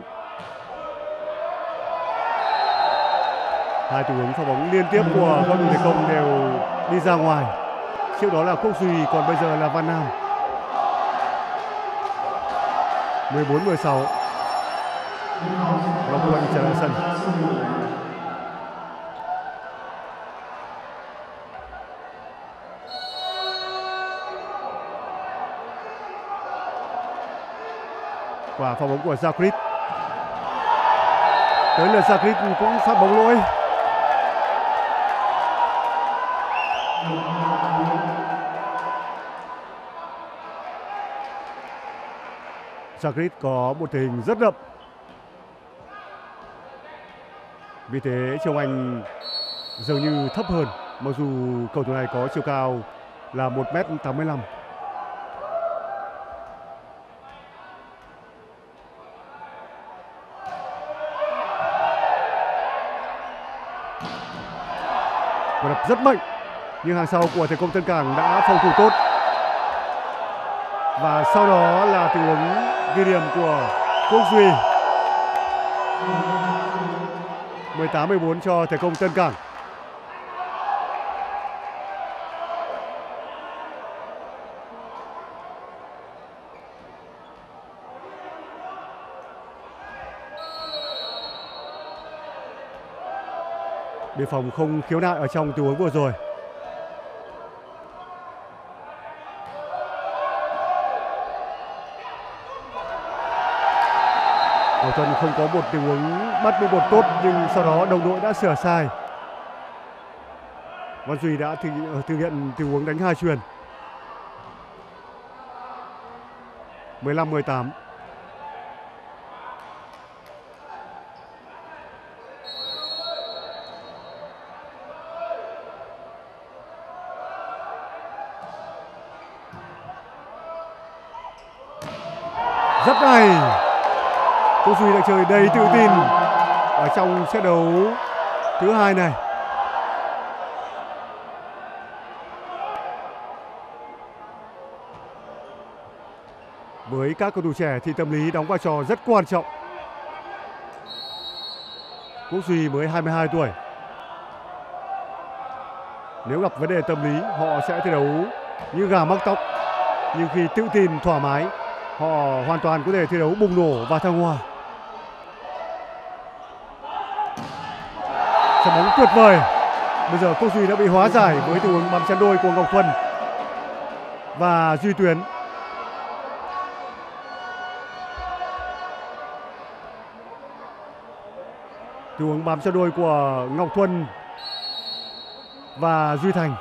Hai tình huống pha bóng liên tiếp của các đội Thể Công đều đi ra ngoài. Trước đó là Quốc Duy, còn bây giờ là Văn Nam. mười bốn mười sáu. Ngọc Thuần trở lại sân. Quả pha bóng của Zakrit. Tới lượt Zakrit cũng phát bóng lỗi. Zakrit có một thể hình rất đậm. Vì thế trông anh dường như thấp hơn, mặc dù cầu thủ này có chiều cao là một mét tám mươi lăm. Quả đập rất mạnh, nhưng hàng sau của Thể Công Tân Cảng đã phòng thủ tốt. Và sau đó là tình huống ghi điểm của Quốc Duy. mười tám mười bốn cho Thể Công Tân Cảng. Biên phòng không khiếu nại ở trong tình huống vừa rồi. Ngọc Thuần không có một tình huống bắt một tốt, nhưng sau đó đồng đội đã sửa sai. Văn Duy đã thực, thực hiện tình huống đánh hai chuyền. mười lăm mười tám. Rất hay. Quốc Duy đã chơi đầy tự tin ở trong set đấu thứ hai này. Với các cầu thủ trẻ thì tâm lý đóng vai trò rất quan trọng. Quốc Duy mới hai mươi hai tuổi. Nếu gặp vấn đề tâm lý, họ sẽ thi đấu như gà mắc tóc. Nhưng khi tự tin, thoải mái, họ hoàn toàn có thể thi đấu bùng nổ và thăng hoa. Trận bóng tuyệt vời. Bây giờ Quốc Duy đã bị hóa giải với tình huống bắn chắn đôi của Ngọc Thuần và Duy Tuyến. Tình huống bám chắn đôi của Ngọc Thuần và Duy Thành.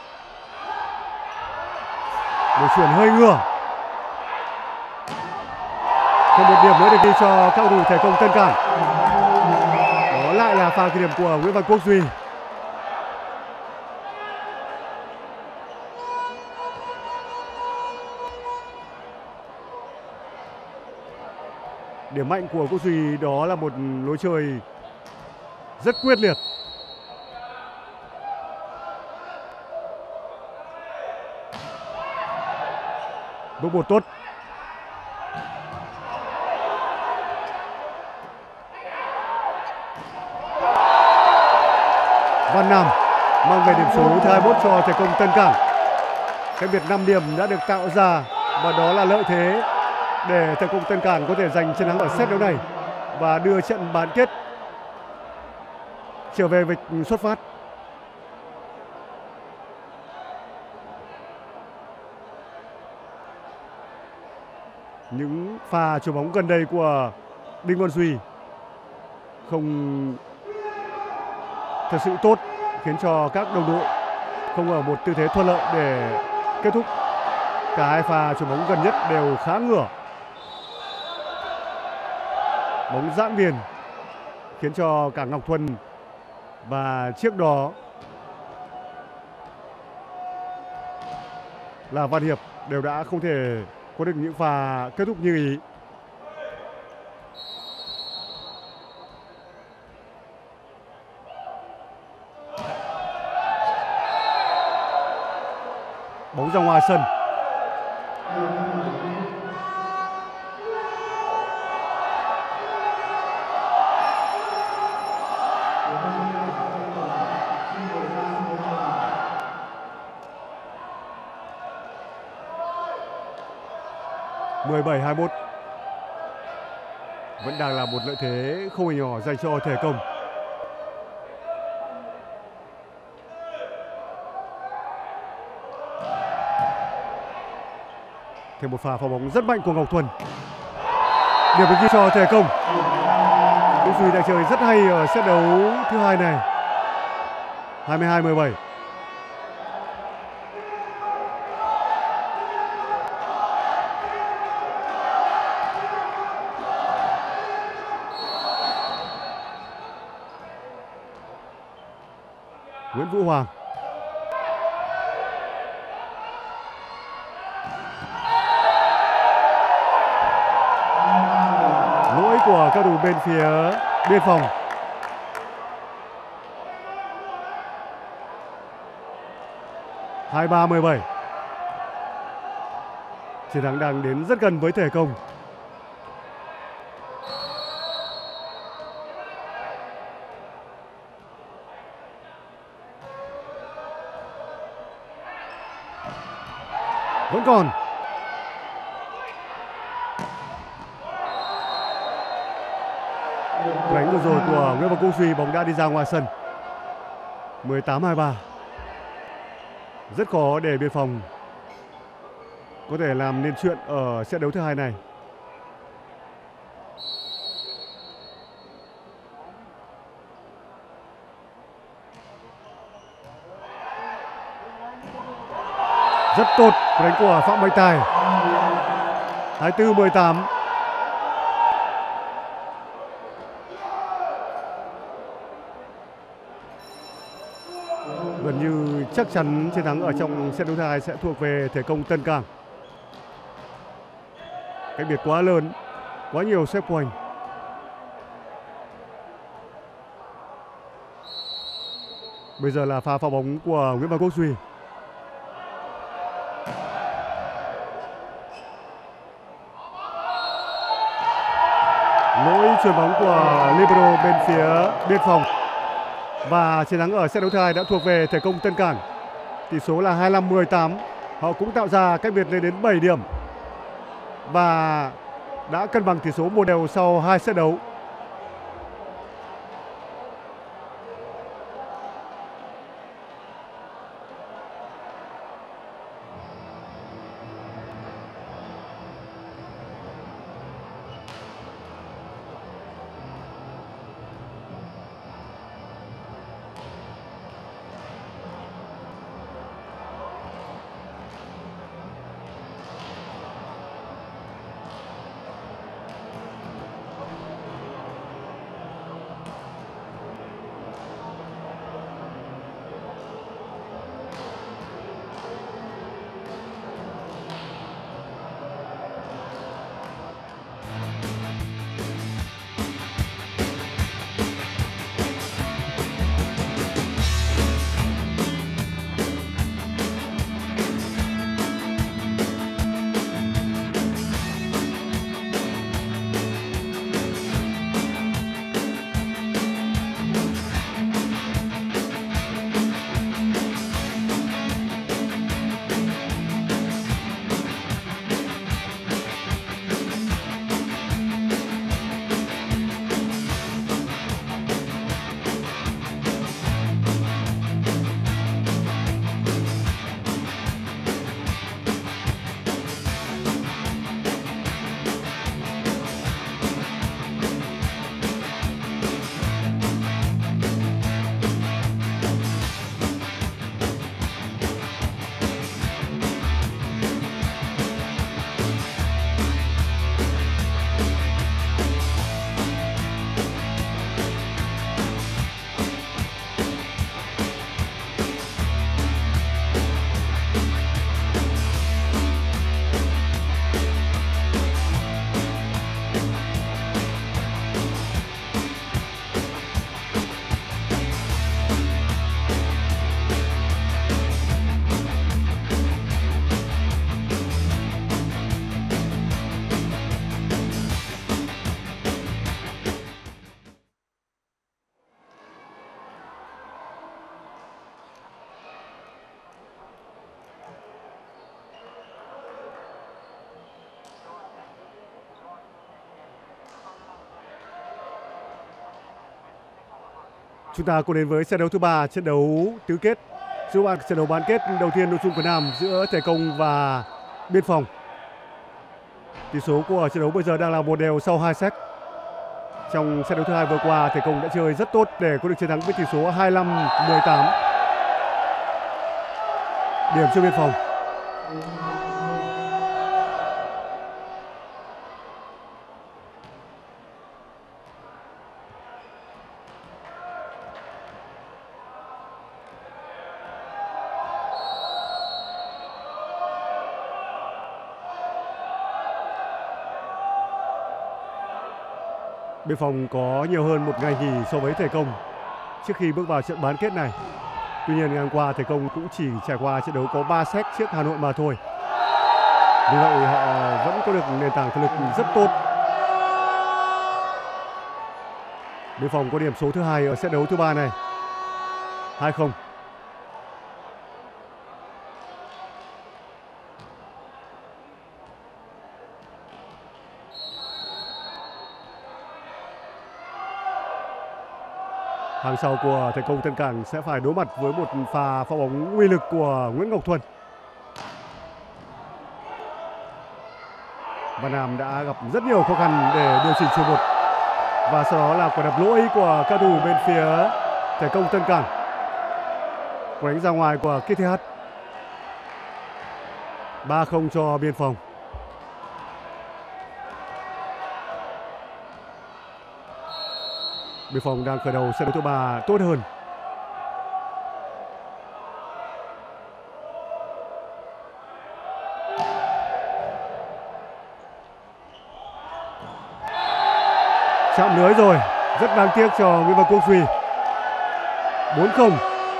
Một chuyển hơi ngửa. Thêm một điểm nữa được ghi cho các cầu thủ Thể Công Tân Cảng. Đó lại là pha ghi điểm của Nguyễn Văn Quốc Duy. Điểm mạnh của Quốc Duy đó là một lối chơi rất quyết liệt. Bước một tốt. Văn Nam mang về điểm số thứ hai mươi mốt cho Thể Công Tân Cảng. Cái biệt năm điểm đã được tạo ra và đó là lợi thế để Thể Công Tân Cảng có thể giành chiến thắng ở set đấu này và đưa trận bán kết trở về vạch xuất phát. Những pha chuyền bóng gần đây của Đinh Văn Duy không thật sự tốt, khiến cho các đồng đội không ở một tư thế thuận lợi để kết thúc. Cả hai pha chuyền bóng gần nhất đều khá ngửa. Bóng giãn biên khiến cho cả Ngọc Thuần và trước đó là Văn Hiệp đều đã không thể có được những pha kết thúc như ý. Bóng ra ngoài sân. mười bảy hai mươi mốt. Vẫn đang là một lợi thế không hề nhỏ dành cho Thể Công. Thêm một pha phá bóng rất mạnh của Ngọc Thuần. Điểm được ghi cho Thể Công. Quốc Duy đã chơi rất hay ở set đấu thứ hai này. hai mươi hai mười bảy. Nguyễn Vũ Hoàng. Lỗi của các thủ bên phía biên phòng. hai mươi ba mười bảy. Chiến thắng đang đến rất gần với Thể Công. Vẫn còn. Đánh vừa rồi của Nguyễn Văn Quốc Duy, bóng đã đi ra ngoài sân. mười tám hai mươi ba. Rất khó để biên phòng có thể làm nên chuyện ở set đấu thứ hai này. Rất tốt đánh của Phạm Mạnh Tài. hai mươi tư mười tám. Gần như chắc chắn chiến thắng ở trong set đấu thứ hai sẽ thuộc về Thể Công Tân Cảng. Cách biệt quá lớn, quá nhiều set point. Bây giờ là pha phá bóng của Nguyễn Văn Quốc Duy. Lỗi chuyền bóng của libero bên phía biên phòng. Và chiến thắng ở set đấu thứ hai đã thuộc về Thể Công Tân Cảng. Tỷ số là hai mươi lăm mười tám. Họ cũng tạo ra cách biệt lên đến bảy điểm và đã cân bằng tỷ số một đều sau hai set đấu. Chúng ta cùng đến với trận đấu thứ ba, trận đấu tứ kết, giữa bạn trận đấu bán kết đầu tiên nội dung của nam giữa Thể Công và Biên Phòng. Tỷ số của trận đấu bây giờ đang là một đều sau hai set. Trong set đấu thứ hai vừa qua, Thể Công đã chơi rất tốt để có được chiến thắng với tỷ số hai mươi lăm mười tám. Điểm cho Biên Phòng. Biên Phòng có nhiều hơn một ngày nghỉ so với Thể Công trước khi bước vào trận bán kết này. Tuy nhiên ngày hôm qua Thể Công cũng chỉ trải qua trận đấu có ba set trước Hà Nội mà thôi. Vì vậy họ vẫn có được nền tảng thể lực rất tốt. Biên Phòng có điểm số thứ hai ở set đấu thứ ba này, hai không. Hàng sau của Thể Công Tân Cảng sẽ phải đối mặt với một pha phá bóng uy lực của Nguyễn Ngọc Thuần. Văn Nam đã gặp rất nhiều khó khăn để điều chỉnh chuyền một, và sau đó là quả đập lỗi của cao thủ bên phía Thể Công Tân Cảng. Quả đánh ra ngoài của ca tê hát. ba không cho Biên Phòng. Biên Phòng đang khởi đầu set đấu thứ ba tốt hơn. Chạm lưới rồi, rất đáng tiếc cho Nguyễn Văn Quốc Duy. bốn không.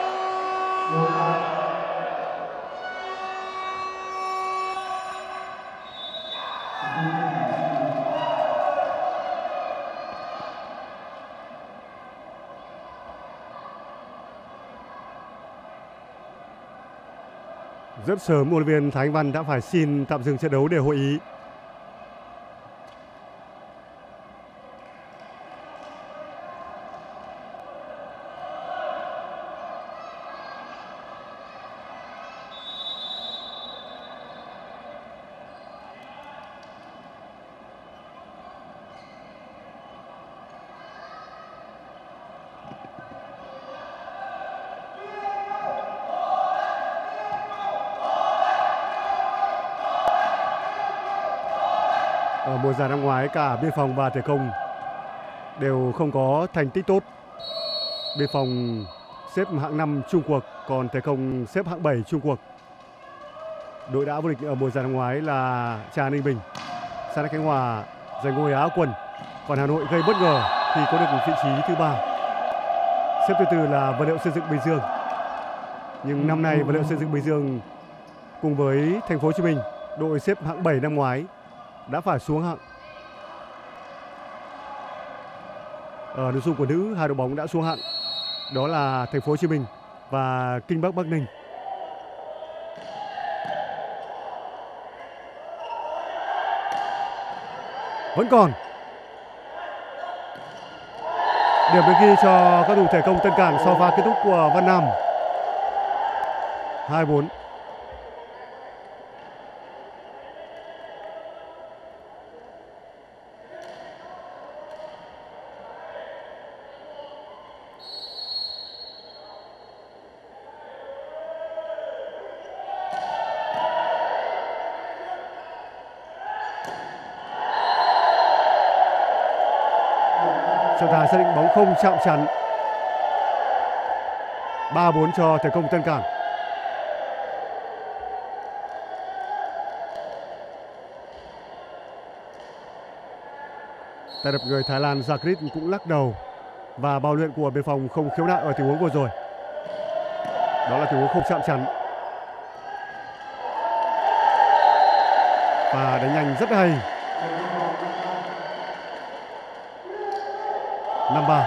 Rất sớm huấn luyện viên Thái Anh Văn đã phải xin tạm dừng trận đấu để hội ý. Ở mùa giải năm ngoái, cả Biên Phòng và Thể Công đều không có thành tích tốt. Biên Phòng xếp hạng năm chung cuộc, còn Thể Công xếp hạng bảy chung cuộc. Đội đã vô địch ở mùa giải năm ngoái là Trà Ninh Bình, Sa Đéc Khánh Hòa giành ngôi Á quân, còn Hà Nội gây bất ngờ khi có được vị trí thứ ba. Xếp thứ tư là Vật liệu xây dựng Bình Dương. Nhưng năm nay Vật liệu xây dựng Bình Dương cùng với Thành phố Hồ Chí Minh, đội xếp hạng bảy năm ngoái, đã phải xuống hạng. Ở nội dung của nữ, hai đội bóng đã xuống hạng, đó là Thành phố Hồ Chí Minh và Kinh Bắc Bắc Ninh. Vẫn còn điểm được ghi cho các thủ Thể Công Tân Cảng sau pha kết thúc của Văn Nam. hai bốn. Trọng tài xác định bóng không chạm chắn. ba bốn cho Thể Công Tân Cảng. Tay đập người Thái Lan Zakrit cũng lắc đầu, và bao luyện của Biên Phòng không khiếu nại ở tình huống vừa rồi. Đó là tình huống không chạm chắn. Và đánh nhanh rất hay. năm ba.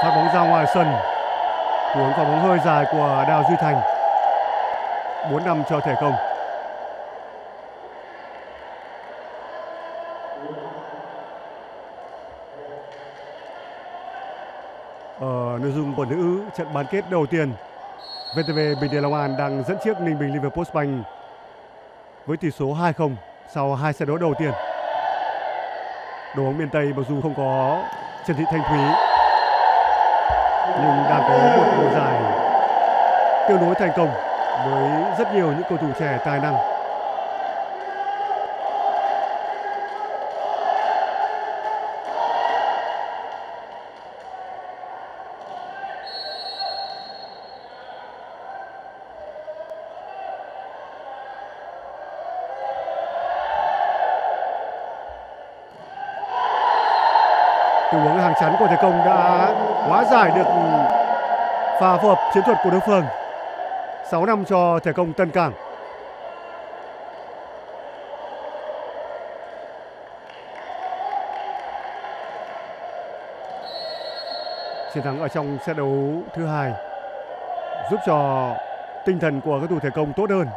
Phát bóng ra ngoài sân. Cú hướng vào bóng hơi dài của Đào Duy Thành. bốn năm cho Thể Công. Ở nội dung của nữ trận bán kết đầu tiên, vê tê vê Bình Điền Long An đang dẫn trước Ninh Bình Liverpool với tỷ số hai không sau hai set đấu đầu tiên. Đội bóng miền Tây mặc dù không có Trần Thị Thanh Thúy nhưng đang có một mùa giải tương đối thành công với rất nhiều những cầu thủ trẻ tài năng. Tình huống hàng chắn của Thể Công đã hóa giải được pha phối hợp chiến thuật của đối phương. sáu năm cho Thể Công Tân Cảng. Chiến thắng ở trong set đấu thứ hai giúp cho tinh thần của các thủ Thể Công tốt hơn.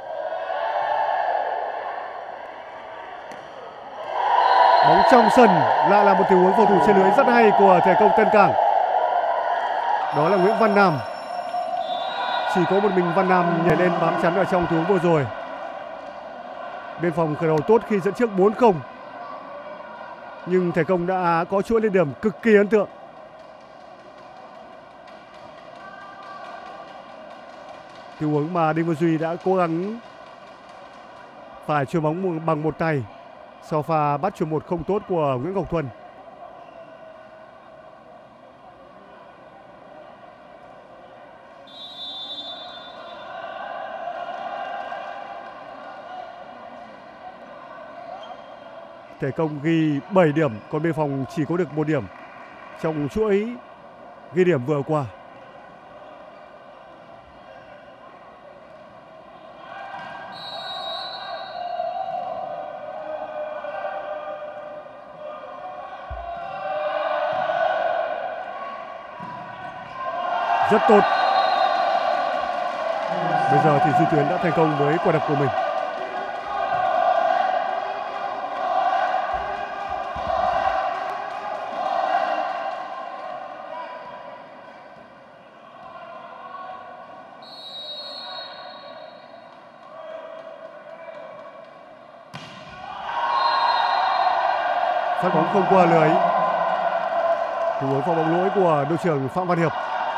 Bóng trong sân lại là một tình huống phòng thủ trên lưới rất hay của Thể Công Tân Cảng. Đó là Nguyễn Văn Nam. Chỉ có một mình Văn Nam nhảy lên bám chắn ở trong tình huống vừa rồi. Biên phòng khởi đầu tốt khi dẫn trước bốn không. Nhưng Thể Công đã có chuỗi lên điểm cực kỳ ấn tượng. Tình huống mà Đinh Văn Duy đã cố gắng phải chuyền bóng bằng một tay sau pha bắt chuyền một không tốt của Nguyễn Ngọc Thuần. Thể Công ghi bảy điểm, còn Biên Phòng chỉ có được một điểm trong chuỗi ghi điểm vừa qua. Rất tốt. Bây giờ thì Duy Tuyến đã thành công với quả đập của mình. Phát bóng không qua lưới. Tình huống phòng bóng lỗi của đội trưởng Phạm Văn Hiệp.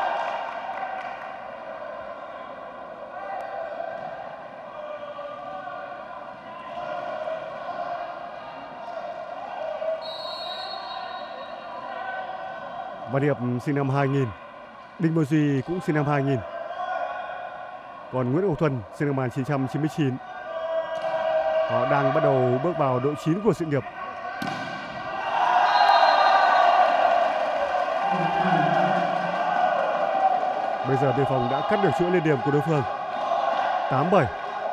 Văn Hiệp sinh năm hai nghìn, Đinh Mơ Duy cũng sinh năm hai nghìn. Còn Nguyễn Ngọc Thuần sinh năm một nghìn chín trăm chín mươi chín. Họ đang bắt đầu bước vào độ chín của sự nghiệp. Bây giờ Biên Phòng đã cắt được chuỗi lên điểm của đối phương. tám bảy.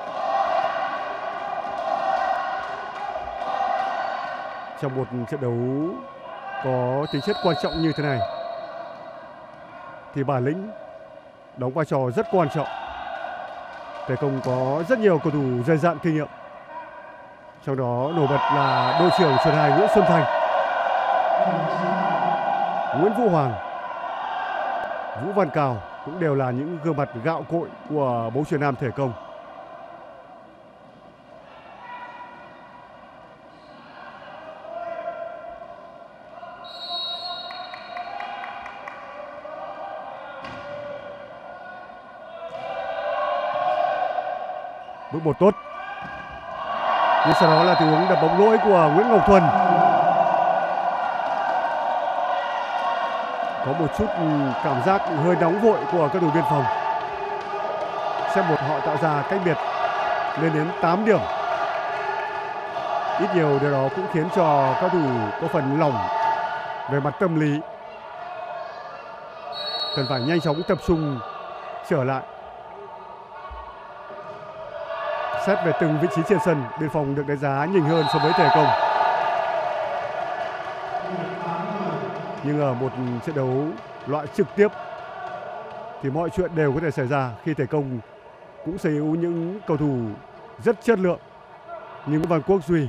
Trong một trận đấu có tính chất quan trọng như thế này thì bản lĩnh đóng vai trò rất quan trọng. Thể Công có rất nhiều cầu thủ dày dạn kinh nghiệm. Trong đó nổi bật là đội trưởng Xuân Hải Nguyễn Xuân Thành, Nguyễn Vũ Hoàng, Vũ Văn Cào cũng đều là những gương mặt gạo cội của bóng chuyền nam Thể Công. Bước một tốt. Nhưng sau đó là tình huống đập bóng lỗi của Nguyễn Ngọc Thuần. Có một chút cảm giác hơi nóng vội của các đội Biên Phòng. Set một họ tạo ra cách biệt lên đến tám điểm. Ít nhiều điều đó cũng khiến cho các thủ có phần lỏng về mặt tâm lý. Cần phải nhanh chóng tập trung trở lại. Xét về từng vị trí trên sân, Biên Phòng được đánh giá nhỉnh hơn so với Thể Công. Nhưng ở một trận đấu loại trực tiếp thì mọi chuyện đều có thể xảy ra khi thể công cũng sở hữu những cầu thủ rất chất lượng như Văn Quốc Duy.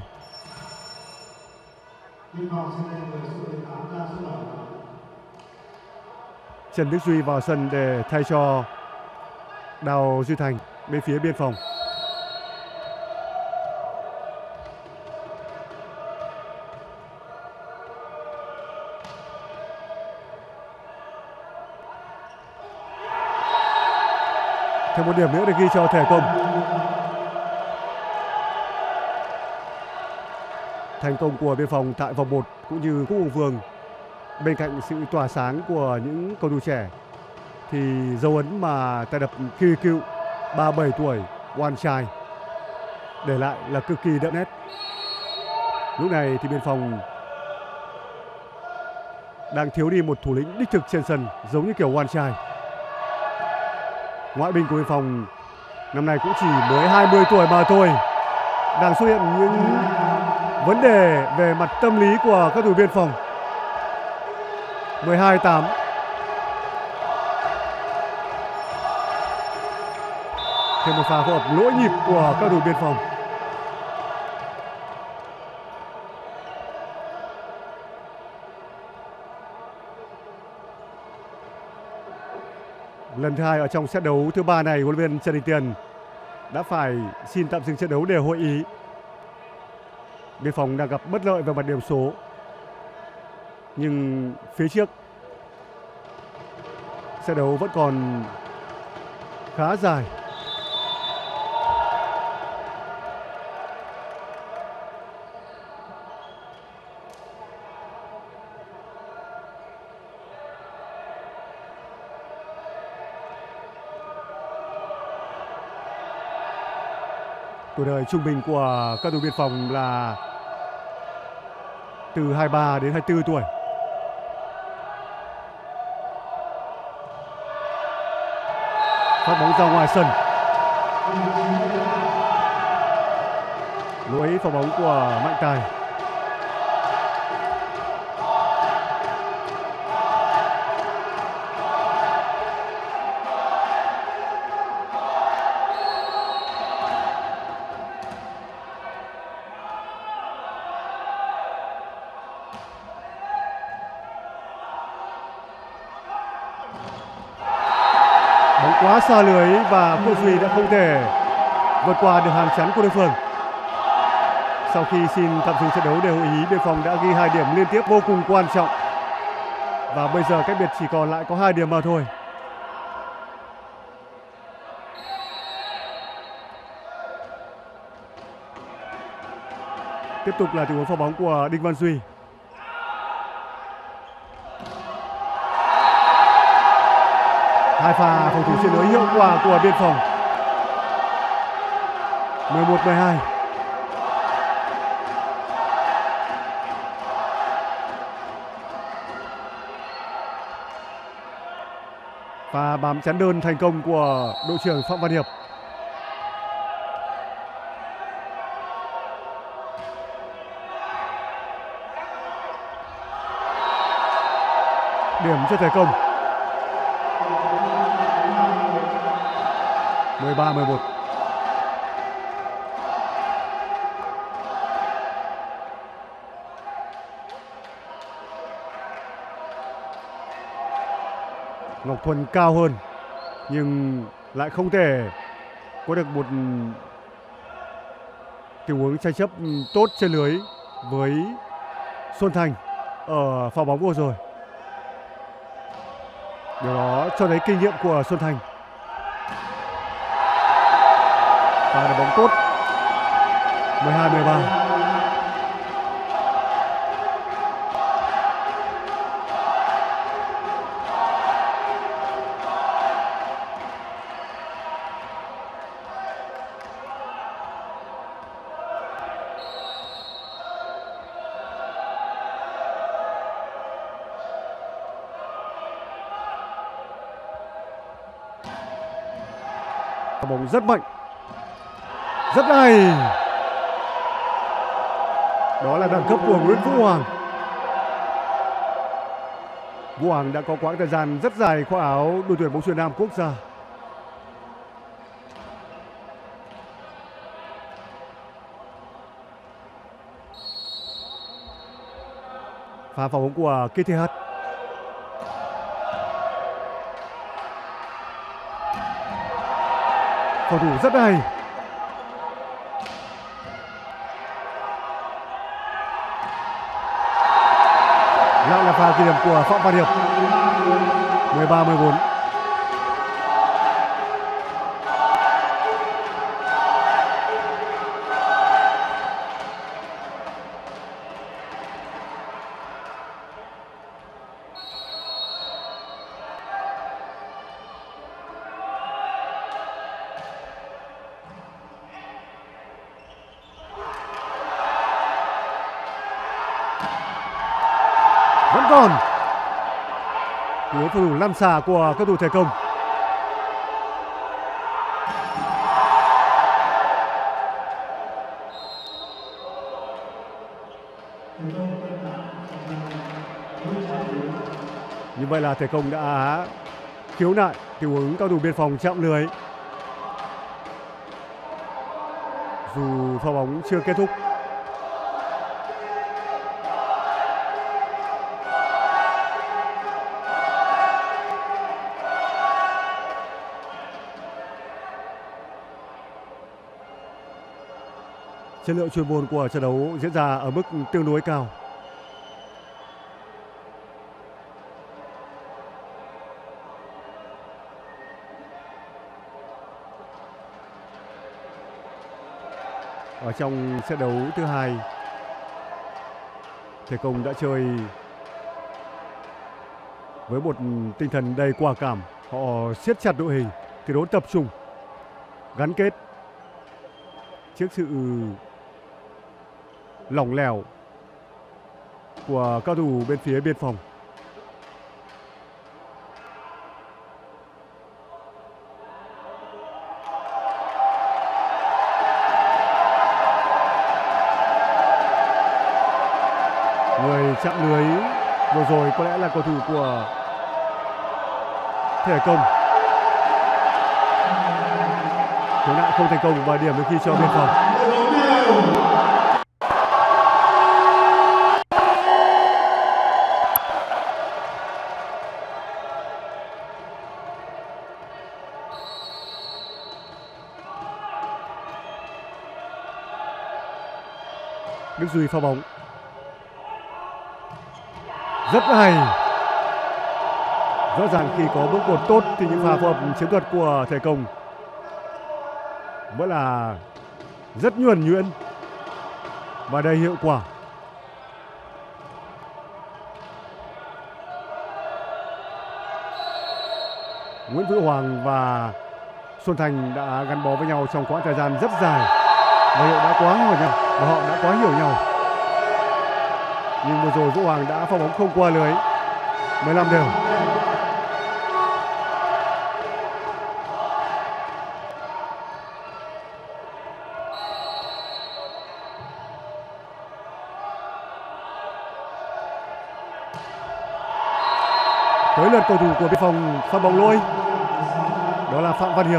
Trần Đức Duy vào sân để thay cho Đào Duy Thành bên phía biên phòng. Thêm một điểm nữa để ghi cho thể công. Thành công của biên phòng tại vòng một cũng như Quốc Hùng Vương, bên cạnh sự tỏa sáng của những cầu thủ trẻ thì dấu ấn mà tay đập kỳ cựu ba mươi bảy tuổi Wan Chai để lại là cực kỳ đậm nét. Lúc này thì biên phòng đang thiếu đi một thủ lĩnh đích thực trên sân giống như kiểu Wan Chai. Ngoại binh của biên phòng năm nay cũng chỉ mới hai mươi tuổi mà thôi, đang xuất hiện những vấn đề về mặt tâm lý của các thủ biên phòng. mười hai tám. Thêm một pha phối hợp lỗi nhịp của các thủ biên phòng. Lần thứ hai ở trong set đấu thứ ba này, huấn luyện viên Trần Đình Tiền đã phải xin tạm dừng trận đấu để hội ý. Biên phòng đang gặp bất lợi về mặt điểm số, nhưng phía trước set đấu vẫn còn khá dài. Tuổi đời trung bình của các thủ biên phòng là từ hai mươi ba đến hai mươi tư tuổi. Phát bóng ra ngoài sân. Lỗi phá bóng của Mạnh Tài. Quá xa lưới và Quốc Duy đã không thể vượt qua được hàng chắn của đối phương. Sau khi xin tạm dừng trận đấu để hội ý, biên phòng đã ghi hai điểm liên tiếp vô cùng quan trọng và bây giờ cách biệt chỉ còn lại có hai điểm mà thôi. Tiếp tục là tình huống pha bóng của Đinh Văn Duy. Hai pha phòng thủ chiến lưới hiệu quả của biên phòng. mười một mười hai. Và bám chắn đơn thành công của đội trưởng Phạm Văn Hiệp. Điểm cho thể công. mười ba mười một. Ngọc Thuần cao hơn nhưng lại không thể có được một tình huống tranh chấp tốt trên lưới với Xuân Thành ở pha bóng vừa rồi. Điều đó cho thấy kinh nghiệm của Xuân Thành. Và là bóng tốt. mười hai mười ba. Bóng rất mạnh, rất hay. Đó là đẳng cấp của Nguyễn Vũ Hoàng. Vũ Hoàng đã có quãng thời gian rất dài khoác áo đội tuyển bóng chuyền nam quốc gia. Pha phá bóng của Kitty Hart. Phòng thủ rất hay. Lại là pha ghi điểm của Phạm Văn Hiệp. mười ba mười bốn. Vẫn còn cú phòng thủ lăn xả của các thủ thể công. Như vậy là thể công đã khiếu nại tình huống cao thủ biên phòng chạm lưới. Dù pha bóng chưa kết thúc. Chất lượng chuyên môn của trận đấu diễn ra ở mức tương đối cao. Ở trong set đấu thứ hai, thể công đã chơi với một tinh thần đầy quả cảm. Họ siết chặt đội hình, thi đấu tập trung, gắn kết trước sự lỏng lẻo của cao thủ bên phía biên phòng. Người chạm lưới vừa rồi có lẽ là cầu thủ của thể công. Khiếu nại không thành công và điểm được ghi cho biên phòng. Đức Duy pha bóng rất hay. Rõ ràng khi có bước đột tốt thì những pha phối hợp chiến thuật của thể công vẫn là rất nhuần nhuyễn và đầy hiệu quả. Nguyễn Vũ Hoàng và Xuân Thành đã gắn bó với nhau trong quãng thời gian rất dài và họ đã quá hiểu nhau và họ đã quá hiểu nhau. Nhưng vừa rồi Vũ Hoàng đã pha bóng không qua lưới. mười lăm đều. Tới lượt cầu thủ của biên phòng phát bóng lỗi. Đó là Phạm Văn Hiệp.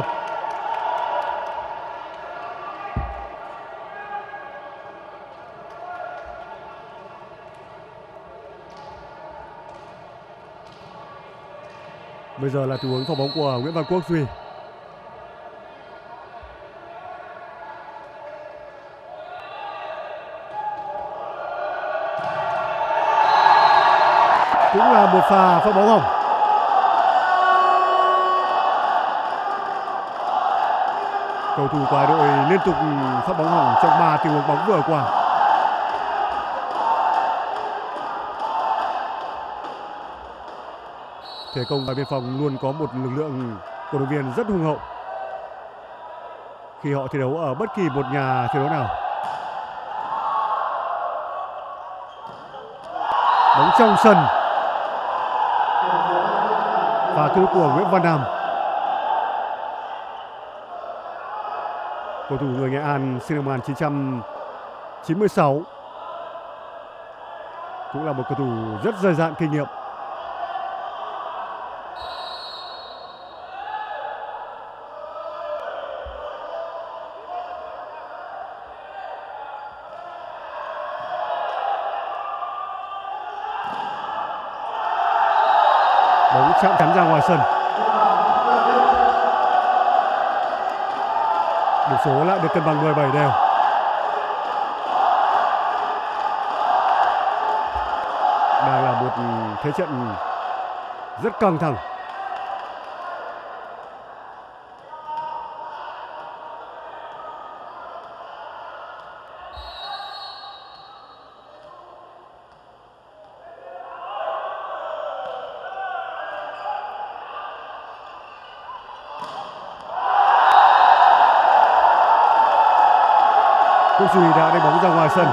Bây giờ là tình huống pha bóng của Nguyễn Văn Quốc Duy. Cũng là một pha phát bóng hỏng. Cầu thủ của đội liên tục phát bóng hỏng trong ba tình huống bóng vừa qua. Thể công và biên phòng luôn có một lực lượng cổ động viên rất hùng hậu khi họ thi đấu ở bất kỳ một nhà thi đấu nào. Bóng trong sân. Pha cứu của Nguyễn Văn Nam. Cầu thủ người Nghệ An sinh năm một nghìn chín trăm chín mươi sáu, cũng là một cầu thủ rất dày dạn kinh nghiệm. chạm chắn ra ngoài sân. Điểm số lại được cân bằng mười bảy đều. Đang là một thế trận rất căng thẳng. Quốc Duy đã đánh bóng ra ngoài sân.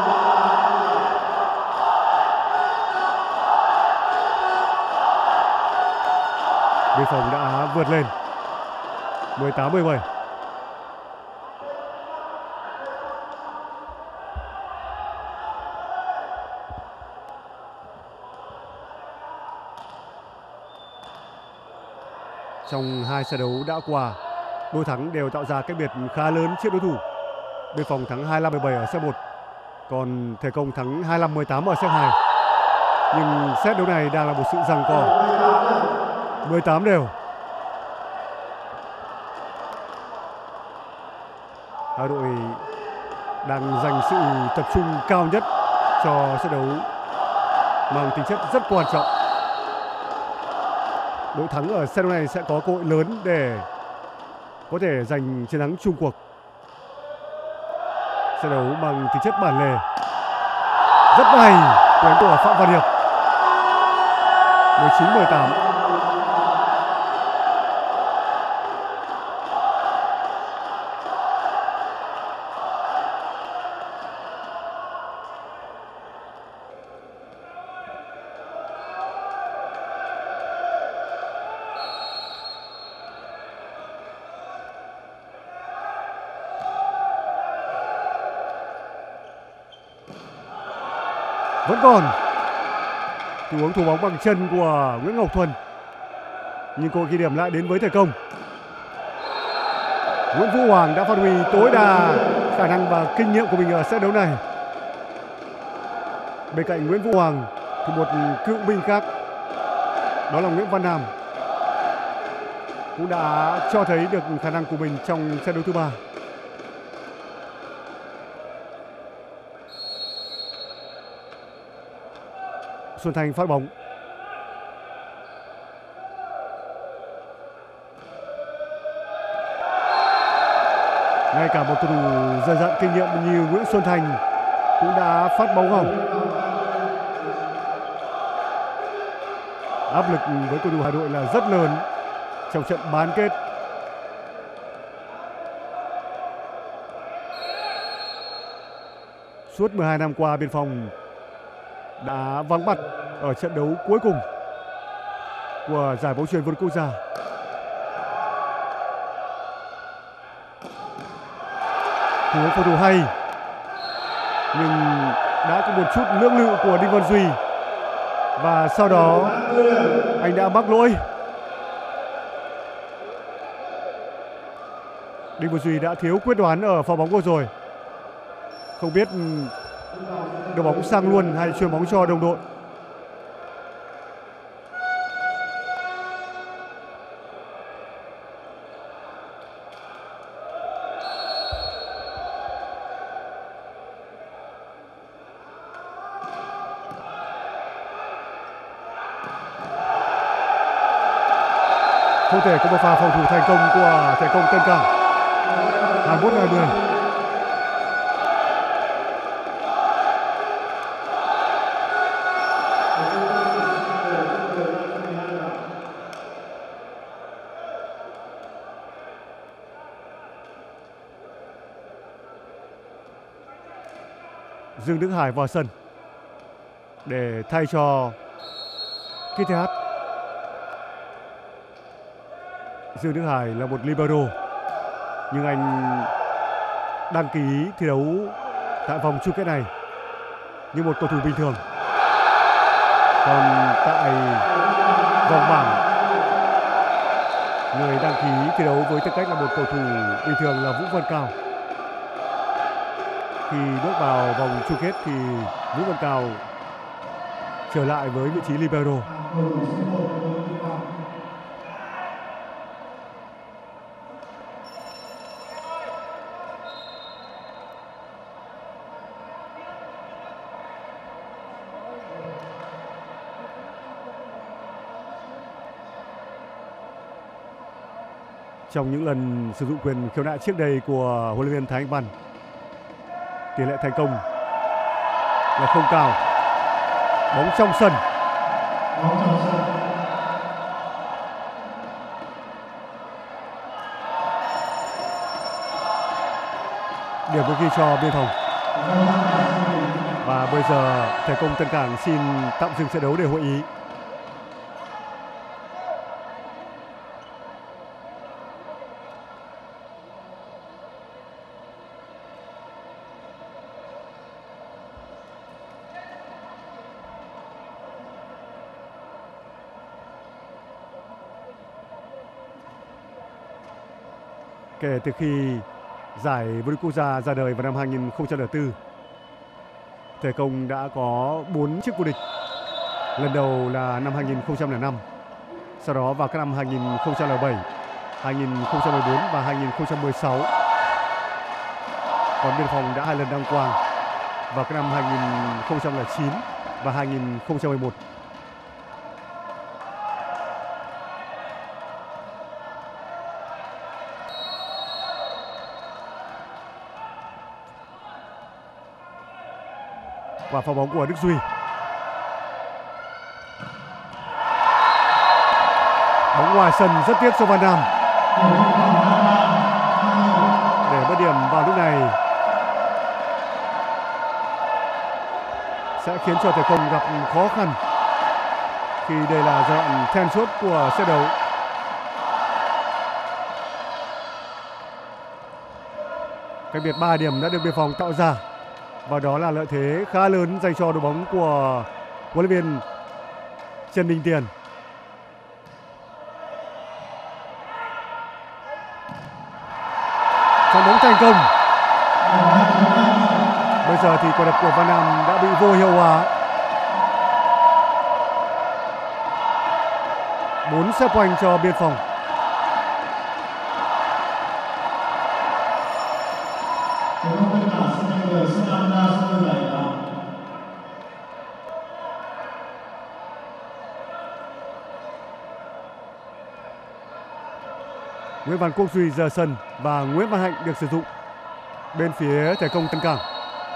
Biên phòng đã vượt lên mười tám mười bảy. Trong hai trận đấu đã qua, đôi thắng đều tạo ra cách biệt khá lớn trước đối thủ. Biên phòng thắng hai mươi lăm mười bảy ở set một, còn Thể Công thắng hai mươi lăm mười tám ở set hai. Nhưng set đấu này đang là một sự giằng co. mười tám đều. Hai đội đang dành sự tập trung cao nhất cho set đấu mang tính chất rất quan trọng. Đội thắng ở set đấu này sẽ có cơ hội lớn để có thể giành chiến thắng chung cuộc. Set đấu mang tính chất bản lề. Rất hay của anh của Phạm Văn Hiệp. mười chín mười tám. Vẫn còn tình huống thủ bóng bằng chân của Nguyễn Ngọc Thuần, nhưng cơ hội ghi điểm lại đến với Thể Công. Nguyễn Vũ Hoàng đã phát huy tối đa khả năng và kinh nghiệm của mình ở set đấu này. Bên cạnh Nguyễn Vũ Hoàng thì một cựu binh khác, đó là Nguyễn Văn Nam, cũng đã cho thấy được khả năng của mình trong set đấu thứ ba. Xuân Thành phát bóng. Ngay cả một cầu thủ dày dặn kinh nghiệm như Nguyễn Xuân Thành cũng đã phát bóng hỏng. Áp lực với cầu thủ Hà Nội là rất lớn trong trận bán kết. Suốt mười hai năm qua, Biên Phòng đã vắng mặt ở trận đấu cuối cùng của giải bóng chuyền vô địch quốc gia. Thủ phòng thủ hay, nhưng đã có một chút lưỡng lự của Đinh Văn Duy, và sau đó anh đã mắc lỗi. Đinh Văn Duy đã thiếu quyết đoán ở pha bóng vừa rồi, không biết đưa bóng sang luôn hay chuyền bóng cho đồng đội. Không thể có một pha phòng thủ thành công của Thể Công Tân Cảng. hai mươi mốt hai mươi. Dương Đức Hải vào sân để thay cho Kít Tê Hát. Dương Đức Hải là một libero, nhưng anh đăng ký thi đấu tại vòng chung kết này như một cầu thủ bình thường. Còn tại vòng bảng, người đăng ký thi đấu với tư cách là một cầu thủ bình thường là Vũ Văn Cao. Khi bước vào vòng chung kết thì Vũ Văn Cao trở lại với vị trí libero. trong những lần sử dụng quyền khiếu nại trước đây của huấn luyện viên Thái Anh Văn. Tỷ lệ thành công là không cao. Bóng trong sân. Bóng trong sân. Điểm được ghi cho Biên Phòng. Và bây giờ thầy Công Tân Cảng xin tạm dừng trận đấu để hội ý. Kể từ khi giải vô địch quốc gia ra đời vào năm hai nghìn không trăm lẻ bốn, Thể Công đã có bốn chiếc vô địch. Lần đầu là năm hai nghìn không trăm lẻ năm, sau đó vào các năm hai nghìn không trăm lẻ bảy, hai nghìn không trăm mười bốn và hai nghìn không trăm mười sáu. Còn Biên Phòng đã hai lần đăng quang vào các năm hai nghìn không trăm lẻ chín và hai nghìn không trăm mười một. Và pha bóng của Đức Duy. Bóng ngoài sân rất tiếc cho Van Nam. Để mất điểm vào lúc này sẽ khiến cho Thể Công gặp khó khăn, khi đây là giai đoạn then chốt của set đấu. Cách biệt ba điểm đã được Biên Phòng tạo ra, và đó là lợi thế khá lớn dành cho đội bóng của huấn luyện viên Trần Đình Tiền. Pha bóng thành công. Bây giờ thì quả đập của Van Nam đã bị vô hiệu hóa. bốn set point cho Biên Phòng. Nguyễn Văn Quốc Duy rời sân và Nguyễn Văn Hạnh được sử dụng bên phía Thể Công Tân Cảng.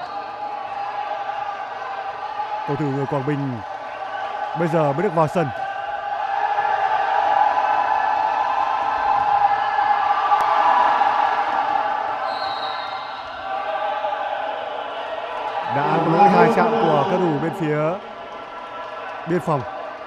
Cầu thủ người Quảng Bình bây giờ mới được vào sân. Đã có lỗi hai chạm của các thủ bên phía Biên Phòng.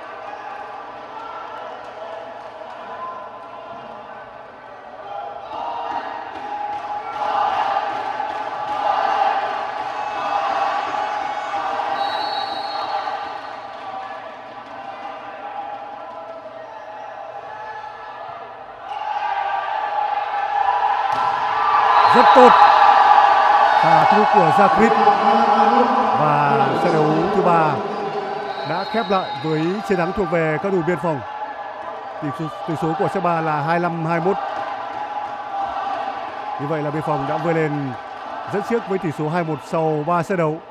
Rất tốt pha thu của Jakrit, và trận đấu thứ ba đã khép lại với chiến thắng thuộc về các thủ Biên Phòng. Tỷ số, tỷ số của set ba là hai mươi lăm hai mươi mốt. Như vậy là Biên Phòng đã vươn lên dẫn trước với tỷ số hai một sau ba set đấu.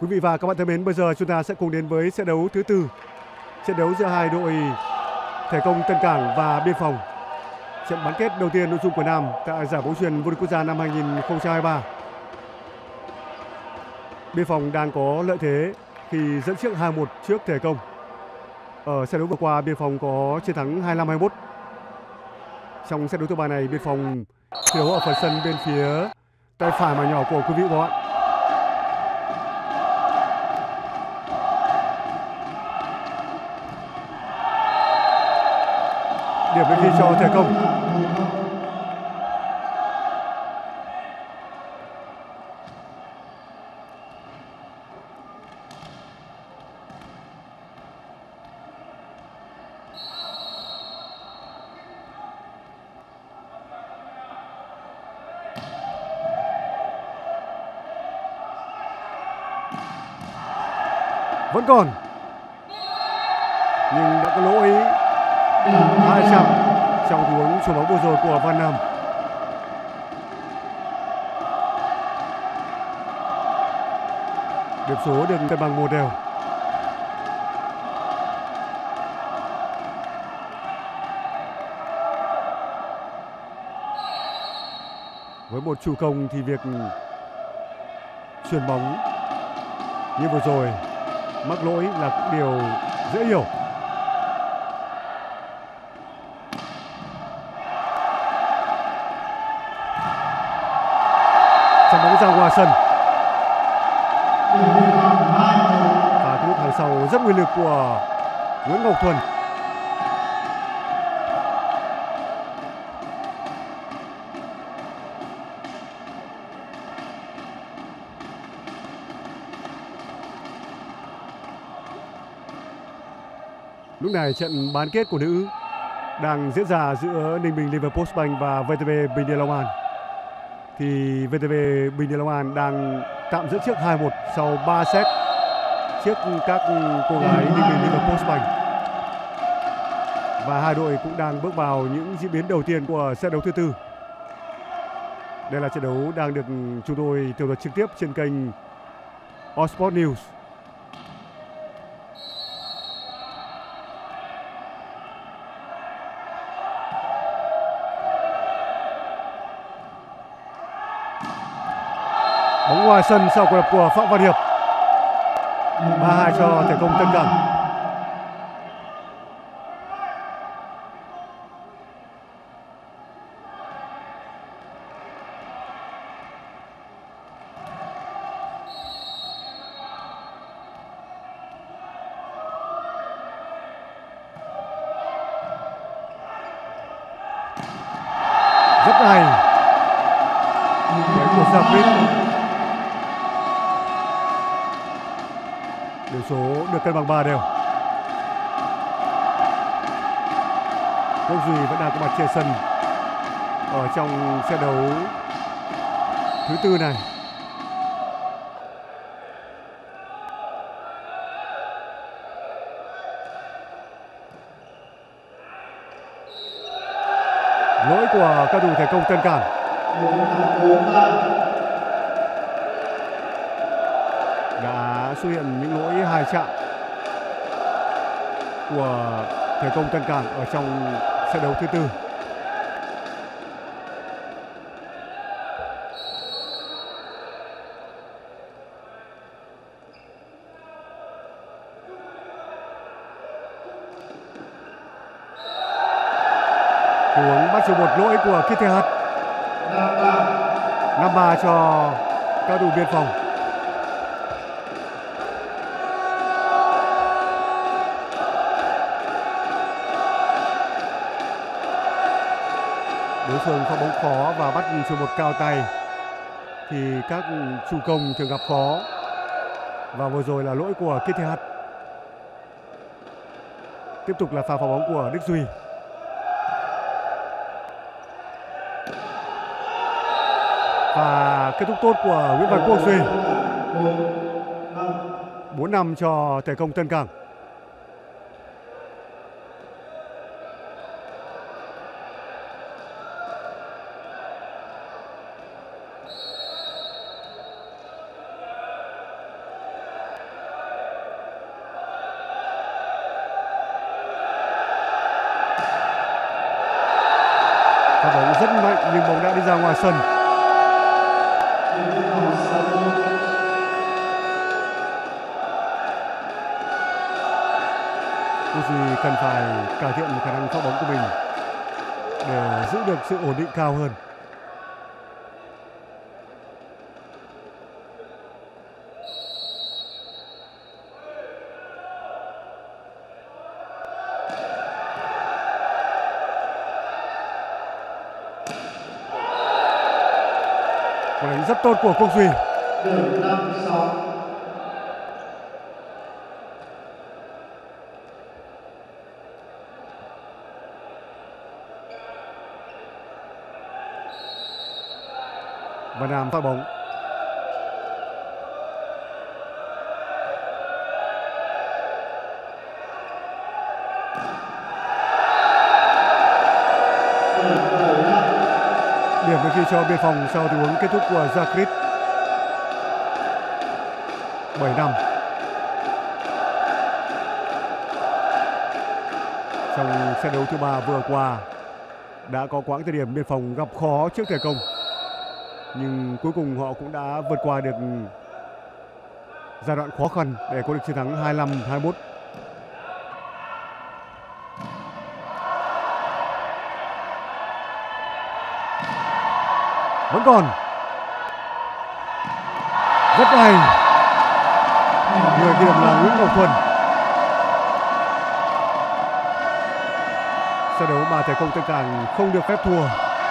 Quý vị và các bạn thân mến, bây giờ chúng ta sẽ cùng đến với trận đấu thứ tư. Trận đấu giữa hai đội Thể công Tân Cảng và Biên Phòng. Trận bán kết đầu tiên nội dung của nam tại giải bóng chuyền vô địch quốc gia năm hai nghìn không trăm hai mươi ba. Biên Phòng đang có lợi thế khi dẫn trước hai một trước Thể công. Ở trận đấu vừa qua, Biên Phòng có chiến thắng hai mươi lăm hai mươi mốt. Trong trận đấu thứ ba này, Biên Phòng thi đấu ở phần sân bên phía tay phải màn nhỏ của quý vị và các bạn. Điểm bên kia cho Thể công. Vẫn còn, nhưng đã có lỗi hai chạm trong tình huống chuyền bóng vừa rồi của Văn Nam. Điểm số được cân bằng một đều. Với một chủ công thì việc chuyền bóng như vừa rồi mắc lỗi là điều dễ hiểu. Trận bóng ra ngoài sân. Và cái lúc hàng sau rất nguyên lực của Nguyễn Ngọc Thuần. Lúc này trận bán kết của nữ đang diễn ra giữa Ninh Bình Liverpool và vê tê vê Bình Điền Long An. Thì vê tê vê Bình Điền Long An đang tạm dẫn trước hai một sau ba set trước các cô gái Ninh Bình Liverpool. Và hai đội cũng đang bước vào những diễn biến đầu tiên của set đấu thứ tư. Đây là trận đấu đang được chúng tôi tường thuật trực tiếp trên kênh All Sport News. Bóng ngoài sân sau quả đập của Phạm Văn Hiệp. ba hai cho Thể công Tân Cảng. Rất hay. Đấy của Zaprit. Điểm số được cân bằng ba đều. Quốc Duy vẫn đang có mặt trên sân ở trong trận đấu thứ tư này. Lỗi của cầu thủ Thể công Tân Cảng. Đã xuất hiện những lỗi hai chạm của Thể công Tân Cảng ở trong trận đấu thứ tư. Tình huống bắt chước một lỗi của Kít Thê Hát. năm ba cho cầu thủ Biên Phòng. Đối phương pha bóng khó và bắt chuyền một cao tay thì các chủ công thường gặp khó. Và vừa rồi là lỗi của Kít Thê Hát. Tiếp tục là pha phá bóng của Đức Duy. Và kết thúc tốt của Nguyễn Văn Quốc Duy. bốn năm cho Thể công Tân Cảng. nhưng bóng đã đi ra ngoài sân. Uzi cần phải cải thiện khả năng phá bóng của mình để giữ được sự ổn định cao hơn. Quả đánh rất tốt của Quốc Duy. Và Nam phá bóng. Điểm được ghi cho biên phòng sau tình huống kết thúc của Zakrit. bảy năm. Trong trận đấu thứ ba vừa qua đã có quãng thời điểm biên phòng gặp khó trước Thể Công, nhưng cuối cùng họ cũng đã vượt qua được giai đoạn khó khăn để có được chiến thắng hai mươi lăm hai mươi mốt. Vẫn còn rất hay, người ghi điểm là Nguyễn Ngọc Thuần. Trận đấu mà Thể Công Tân Cảng không được phép thua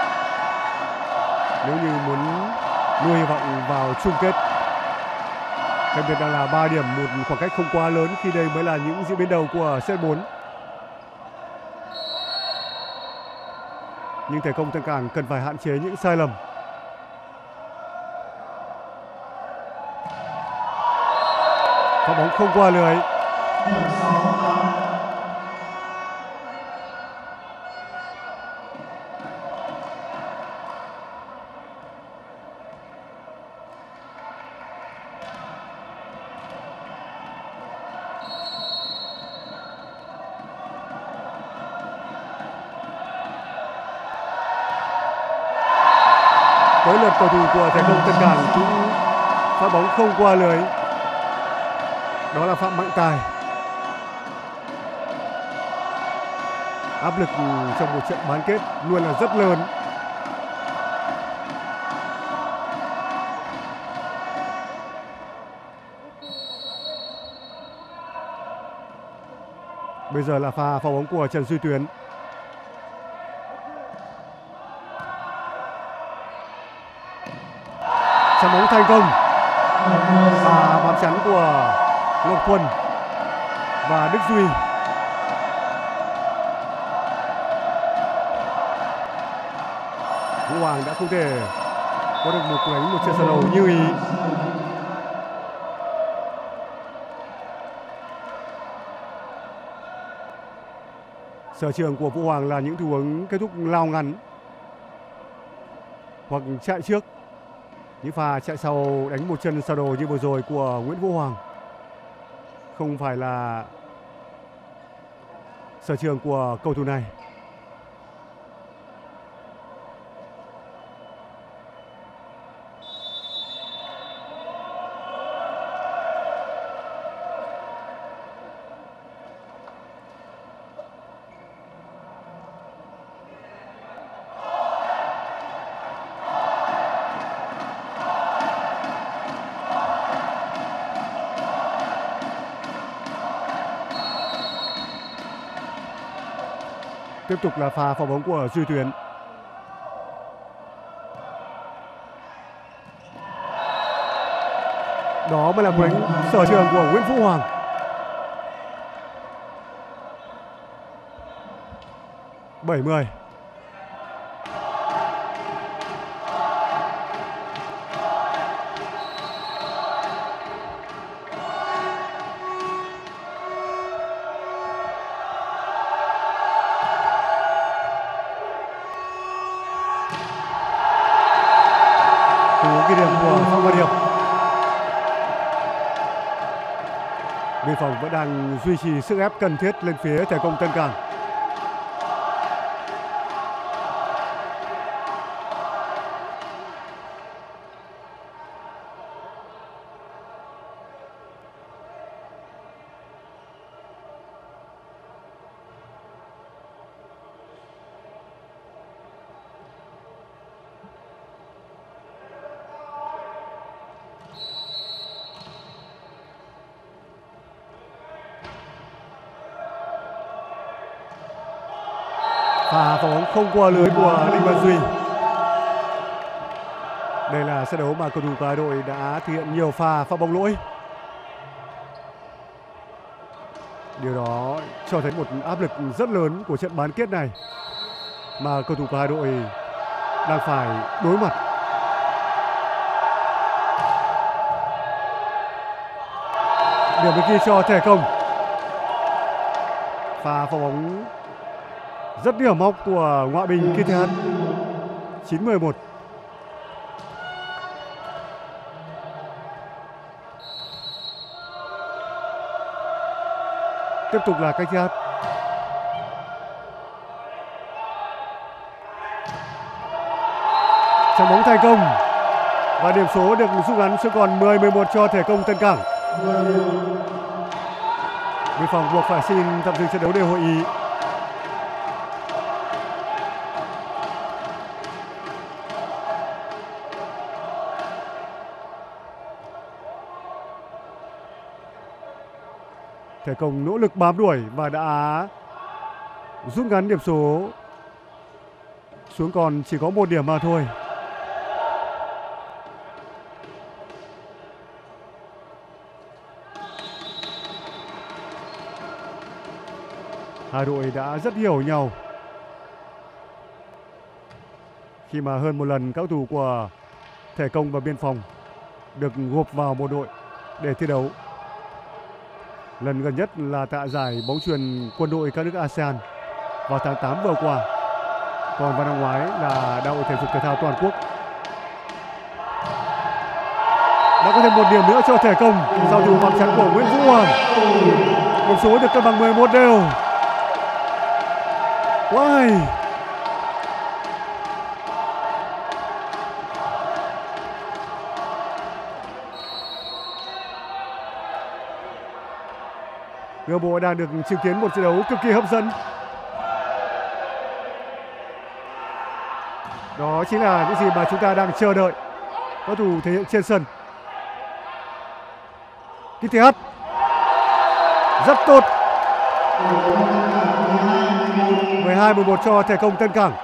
nếu như muốn nuôi hy vọng vào chung kết. Đặc biệt đang là ba điểm, một khoảng cách không quá lớn khi đây mới là những diễn biến đầu của set bốn. Nhưng Thể Công Tân Cảng cần phải hạn chế những sai lầm. Phát bóng không qua lưới. Tới lượt cầu thủ của Thể Công Tân Cảng cũng phát bóng không qua lưới. Đó là Phạm Mạnh Tài. Áp lực trong một trận bán kết luôn là rất lớn. Bây giờ là pha phá bóng của Trần Duy Tuyến. Chắn bóng thành công. Và bám chắn của Ngọc Thuần và Đức Duy. Vũ Hoàng đã không thể có được một cú đánh một chân sân đầu như ý. Sở trường của Vũ Hoàng là những tình huống kết thúc lao ngắn hoặc chạy trước. Những pha chạy sau đánh một chân sau đầu như vừa rồi của Nguyễn Vũ Hoàng không phải là sở trường của cầu thủ này. Tiếp tục là pha phá bóng của Duy Tuyến. Đó mới là cú đánh sở trường của Nguyễn Vũ Hoàng. bảy mươi. Ghi điểm của Phạm Văn Hiệp. Biên phòng vẫn đang duy trì sức ép cần thiết lên phía Thể Công Tân Cảng. Pha phá bóng không qua lưới của Đinh Văn Duy. Đây là trận đấu mà cầu thủ của hai đội đã thực hiện nhiều pha phá bóng lỗi. Điều đó cho thấy một áp lực rất lớn của trận bán kết này mà cầu thủ của hai đội đang phải đối mặt. Điểm được ghi cho Thể Công. Pha phá bóng rất điểm móc của ngoại binh Kim Thế Hân. chín mười một. Tiếp tục là cách hát. Chạm bóng thành công và điểm số được rút ngắn xuống còn mười mười một cho Thể Công Tân Cảng. Biên phòng buộc phải xin tạm dừng trận đấu để hội ý. Thể Công nỗ lực bám đuổi và đã rút ngắn điểm số xuống còn chỉ có một điểm mà thôi. Hai đội đã rất hiểu nhau khi mà hơn một lần các cầu thủ của Thể Công và Biên phòng được gộp vào một đội để thi đấu. Lần gần nhất là tại giải bóng chuyền quân đội các nước a sê an vào tháng tám vừa qua. Còn vào năm ngoái là Đại hội Thể dục Thể thao Toàn quốc. Đã có thêm một điểm nữa cho Thể Công sau thủ bằng chắn của Nguyễn Vũ Hoàng. Điểm số được cân bằng mười một đều. Quá hay. Người bộ đang được chứng kiến một trận đấu cực kỳ hấp dẫn. Đó chính là những gì mà chúng ta đang chờ đợi cầu thủ thể hiện trên sân. Kim Thế Hân rất tốt. mười hai mười một cho Thể Công Tân Cảng.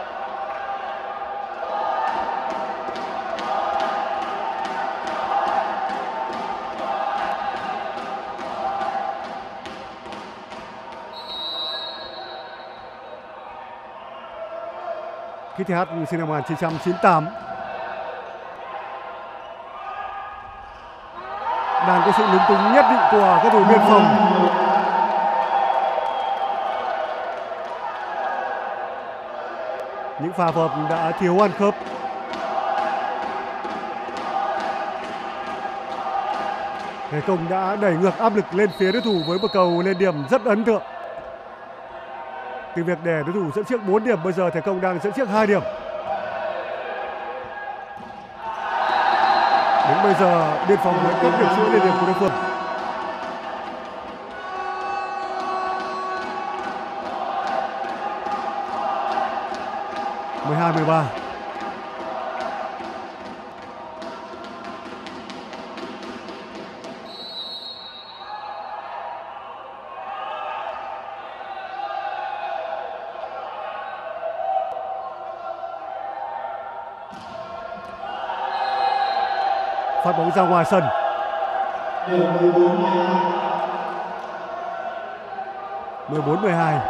Kim Thế Hân sinh năm một nghìn chín trăm chín mươi tám. Đang có sự lúng túng nhất định của các thủ Biên phòng. Những pha phối hợp đã thiếu ăn khớp. Thể Công đã đẩy ngược áp lực lên phía đối thủ với một cầu lên điểm rất ấn tượng. Từ việc để đối thủ dẫn trước bốn điểm, bây giờ Thể Công đang dẫn trước hai điểm. Đến bây giờ Biên phòng mới cấp điểm số lên điểm của đối phương. mười hai mười ba. Phát bóng ra ngoài sân. mười bốn mười hai.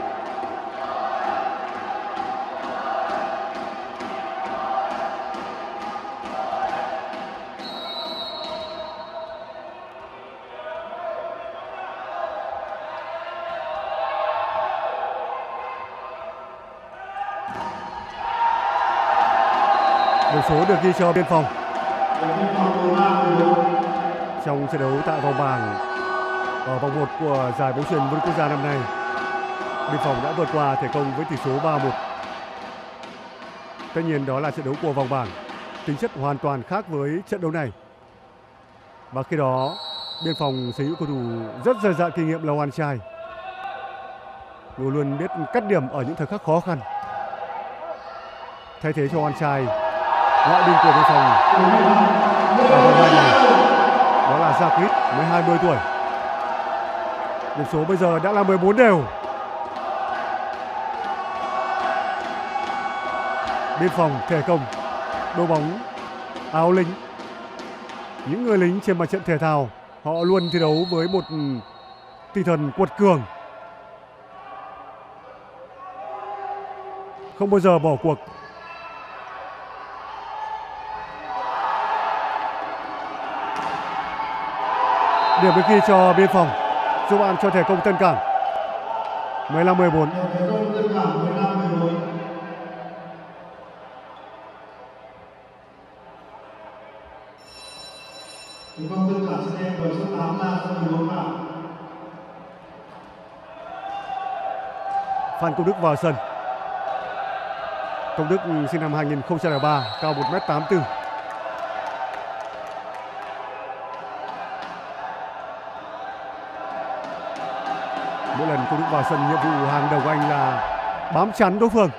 Điểm số được ghi cho Biên phòng. Trong trận đấu tại vòng bảng ở vòng một của giải bóng chuyền vô địch quốc gia năm nay, Biên phòng đã vượt qua Thể Công với tỷ số ba một. Tất nhiên đó là trận đấu của vòng bảng, tính chất hoàn toàn khác với trận đấu này. Và khi đó Biên phòng sở hữu cầu thủ rất dày dạn kinh nghiệm là Oan Trai, người luôn biết cắt điểm ở những thời khắc khó khăn. Thay thế cho Oan Trai, ngoại binh của Biên phòng ở vòng hai này đó là Gia Quýt mới hai mươi tuổi. Điểm số bây giờ đã là mười bốn đều. Biên phòng thể công, đội bóng áo lính. Những người lính trên mặt trận thể thao, họ luôn thi đấu với một tinh thần quật cường, không bao giờ bỏ cuộc. Điểm bên kia cho Biên phòng, giúp bạn cho thể công Tân Cảng. mười lăm mười bốn. Thể công Tân Cảng mười lăm mười bốn. Thể công Tân Cảng sẽ đem với số tám là số mười bốn vào. Phan Công Đức vào sân. Công Đức sinh năm hai nghìn không trăm lẻ ba, cao một mét tám mươi tư. Mỗi lần Công Đức vào sân, nhiệm vụ hàng đầu của anh là bám chắn đối phương.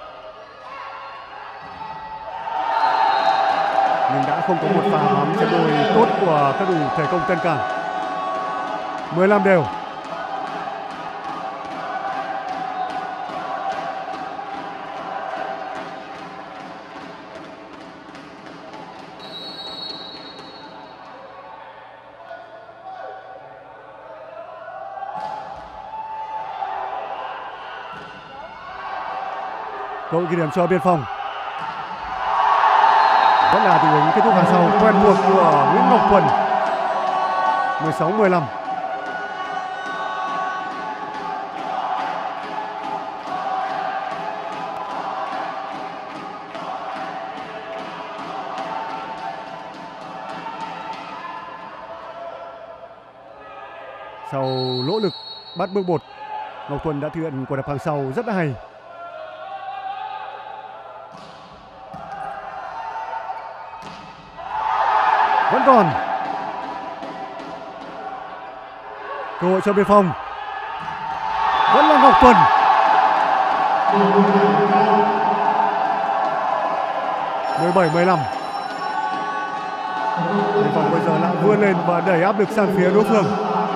Nhưng đã không có một pha bám chắn đôi tốt của các thủ thể công Tân Cảng. mười lăm đều. Cơ hội ghi điểm cho Biên phòng. Vẫn là tình huống kết thúc hàng sau quen thuộc của Nguyễn Ngọc Thuần. mười sáu mười lăm. Sau nỗ lực bắt bước một, Ngọc Thuần đã thực hiện quả đập hàng sau rất là hay. Vẫn còn cơ hội cho Biên phòng. Vẫn là Ngọc Thuần. mười bảy mười lăm. Biên phòng bây giờ lại vươn lên và đẩy áp lực sang phía đối phương.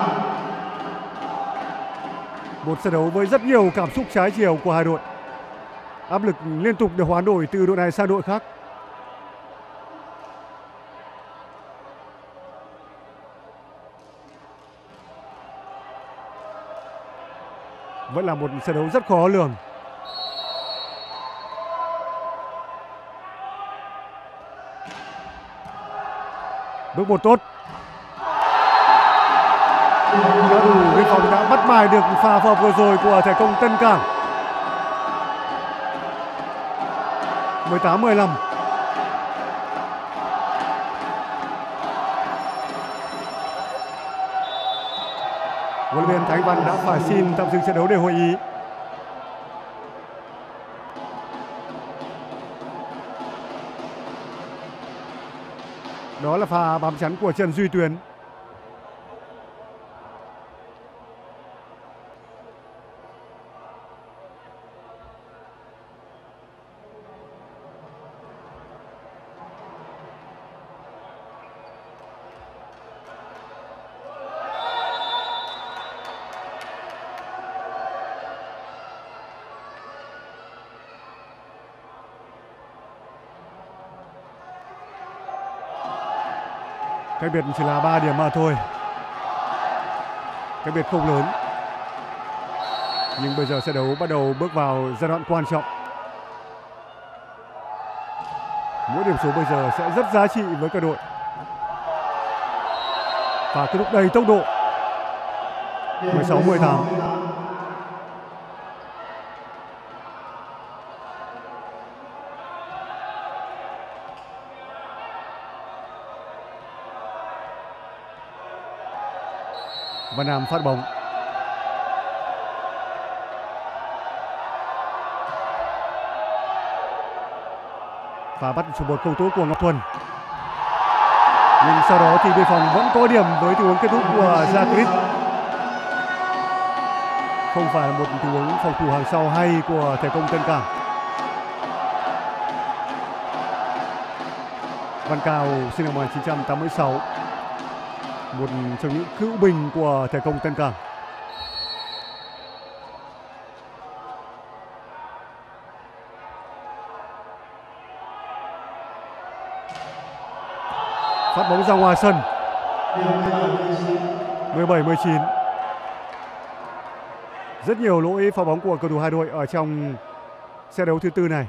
Một trận đấu với rất nhiều cảm xúc trái chiều của hai đội. Áp lực liên tục được hoán đổi từ đội này sang đội khác. Vẫn là một trận đấu rất khó lường. Bước một tốt. Các thủ Biên phòng đã bắt bài được pha phối hợp vừa rồi của thể công Tân Cảng. mười tám mười lăm. Huấn luyện viên Thái Văn đã phải xin tạm dừng trận đấu để hội ý. Đó là pha bám chắn của Trần Duy Tuyến. Cách biệt chỉ là ba điểm mà thôi. Cách biệt không lớn. Nhưng bây giờ trận đấu bắt đầu bước vào giai đoạn quan trọng. Mỗi điểm số bây giờ sẽ rất giá trị với cả đội. Và kết thúc đầy tốc độ. mười sáu mười tám. Văn Nam phát bóng. Và bắt số một cầu thủ của Ngọc Thuần. Nhưng sau đó thì Biên phòng vẫn có điểm với tình huống kết thúc của Zakrit. Không phải là một tình huống phòng thủ hàng sau hay của thể công Tân Cảng. Văn Cao sinh năm một nghìn chín trăm tám mươi sáu, một trong những cựu binh của thể công Tân Cảng. Phát bóng ra ngoài sân. mười bảy mười chín. Rất nhiều lỗi phá bóng của cầu thủ hai đội ở trong set đấu thứ tư này.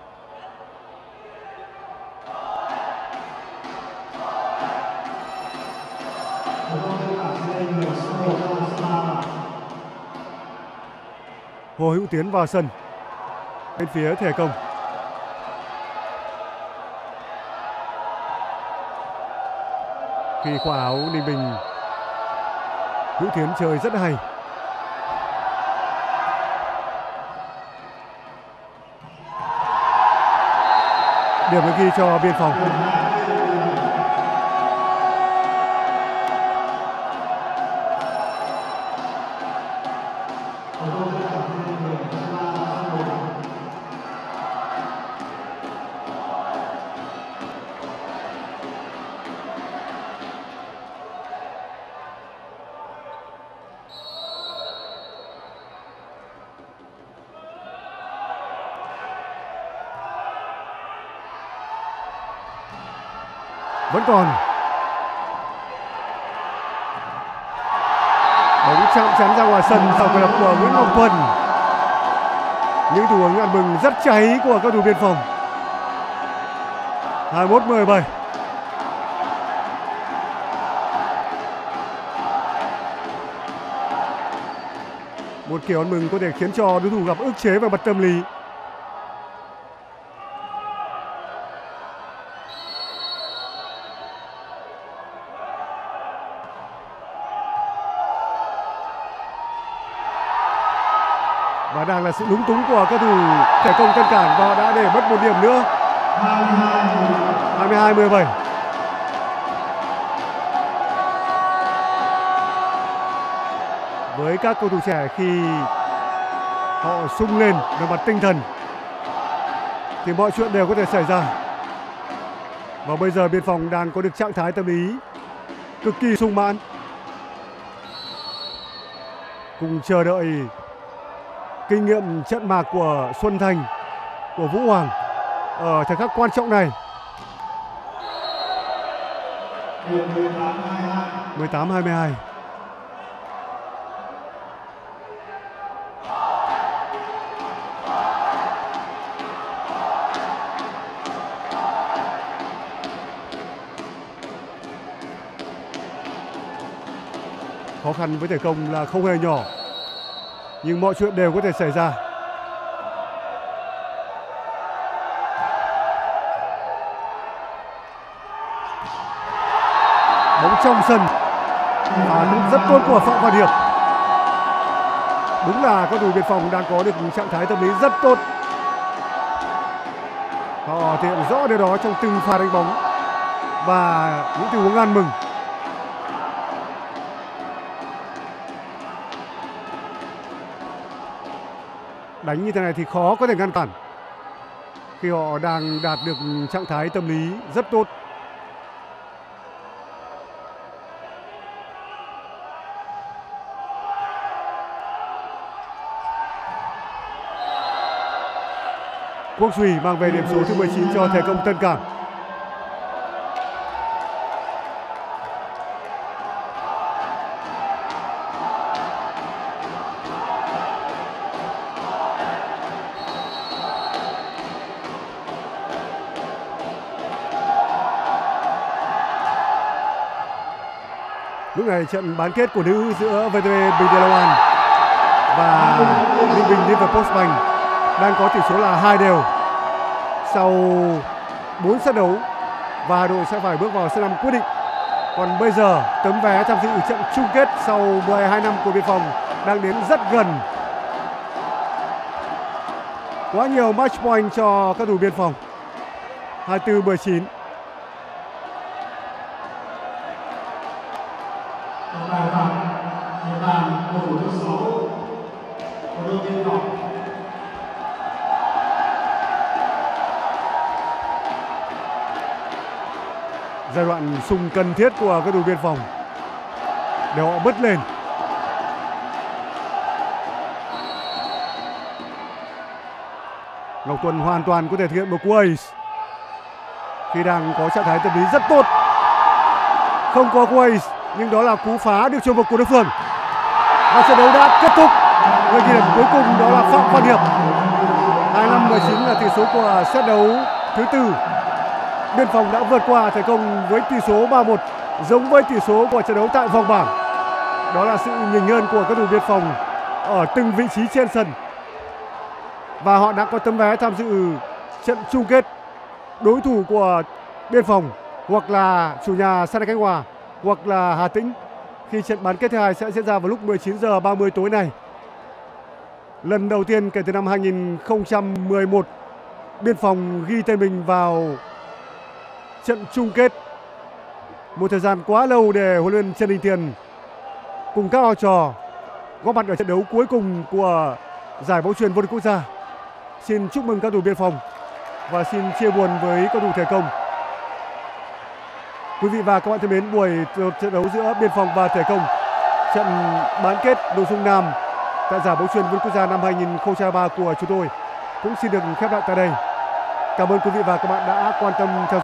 Hồ Hữu Tiến vào sân bên phía Thể Công. Khi khoác áo Ninh Bình, Hữu Tiến chơi rất hay. Điểm được ghi cho Biên Phòng. Vẫn còn bóng chạm chắn ra ngoài sân sau cú đập của Nguyễn Ngọc Thuần. Những thủ hướng ăn mừng rất cháy của các thủ Biên Phòng. hai mươi mốt mười bảy. Một kiểu ăn mừng có thể khiến cho đối thủ gặp ức chế về mặt tâm lý. Và đang là sự lúng túng của các thủ Thể Công Tân Cảng và đã để mất một điểm nữa. hai mươi hai mười bảy. Với các cầu thủ trẻ, khi họ sung lên về mặt tinh thần thì mọi chuyện đều có thể xảy ra. Và bây giờ Biên Phòng đang có được trạng thái tâm lý cực kỳ sung mãn, cùng chờ đợi kinh nghiệm trận mạc của Xuân Thành, của Vũ Hoàng ở thời khắc quan trọng này. mười tám hai mươi hai. Khó khăn với Thể Công là không hề nhỏ, nhưng mọi chuyện đều có thể xảy ra. Bóng trong sân và cũng rất tốt của Phạm Văn Hiệp. Đúng là các thủ Biên Phòng đang có được trạng thái tâm lý rất tốt. Họ thể hiện rõ điều đó trong từng pha đánh bóng và những tình huống ăn mừng. Đánh như thế này thì khó có thể ngăn cản khi họ đang đạt được trạng thái tâm lý rất tốt. Quốc Duy mang về điểm số thứ mười chín cho Thể Công Tân Cảng. Lúc này trận bán kết của nữ giữa vê tê vê Bình Định Long An và Ninh Bình Liverpool đang có tỷ số là hai đều sau bốn set đấu, và Hà Nội sẽ phải bước vào set năm quyết định. Còn bây giờ tấm vé tham dự trận chung kết sau mười hai năm của Biên Phòng đang đến rất gần. Quá nhiều match point cho các thủ Biên Phòng. hai mươi tư mười chín. Giai đoạn sung cần thiết của các thủ Biên Phòng để họ bứt lên. Ngọc Tuấn hoàn toàn có thể thực hiện một cú ace khi đang có trạng thái tâm lý rất tốt. Không có cú ace, nhưng đó là cú phá được chuyền vực của đối phương. Và trận đấu đã kết thúc. Người ghi điểm cuối cùng đó là Phạm Văn Hiệp. hai mươi lăm mười chín là tỷ số của set đấu thứ tư. Biên Phòng đã vượt qua Thể Công với tỷ số ba một, giống với tỷ số của trận đấu tại vòng bảng. Đó là sự nhỉnh hơn của các thủ Biên Phòng ở từng vị trí trên sân. Và họ đã có tấm vé tham dự trận chung kết. Đối thủ của Biên Phòng hoặc là chủ nhà Sa Đéc Khánh Hòa hoặc là Hà Tĩnh, khi trận bán kết thứ hai sẽ diễn ra vào lúc mười chín giờ ba mươi tối nay. Lần đầu tiên kể từ năm hai nghìn không trăm mười một, Biên Phòng ghi tên mình vào trận chung kết. Một thời gian quá lâu để huấn luyện viên Trần Đình Tiền cùng các học trò góp mặt ở trận đấu cuối cùng của giải bóng chuyền vô địch quốc gia. Xin chúc mừng các thủ Biên Phòng và xin chia buồn với các thủ Thể Công. Quý vị và các bạn thân mến, buổi trận đấu giữa Biên Phòng và Thể Công, trận bán kết nội dung nam tại giải bóng chuyền vô địch quốc gia năm hai nghìn không trăm hai mươi ba của chúng tôi cũng xin được khép lại tại đây. Cảm ơn quý vị và các bạn đã quan tâm theo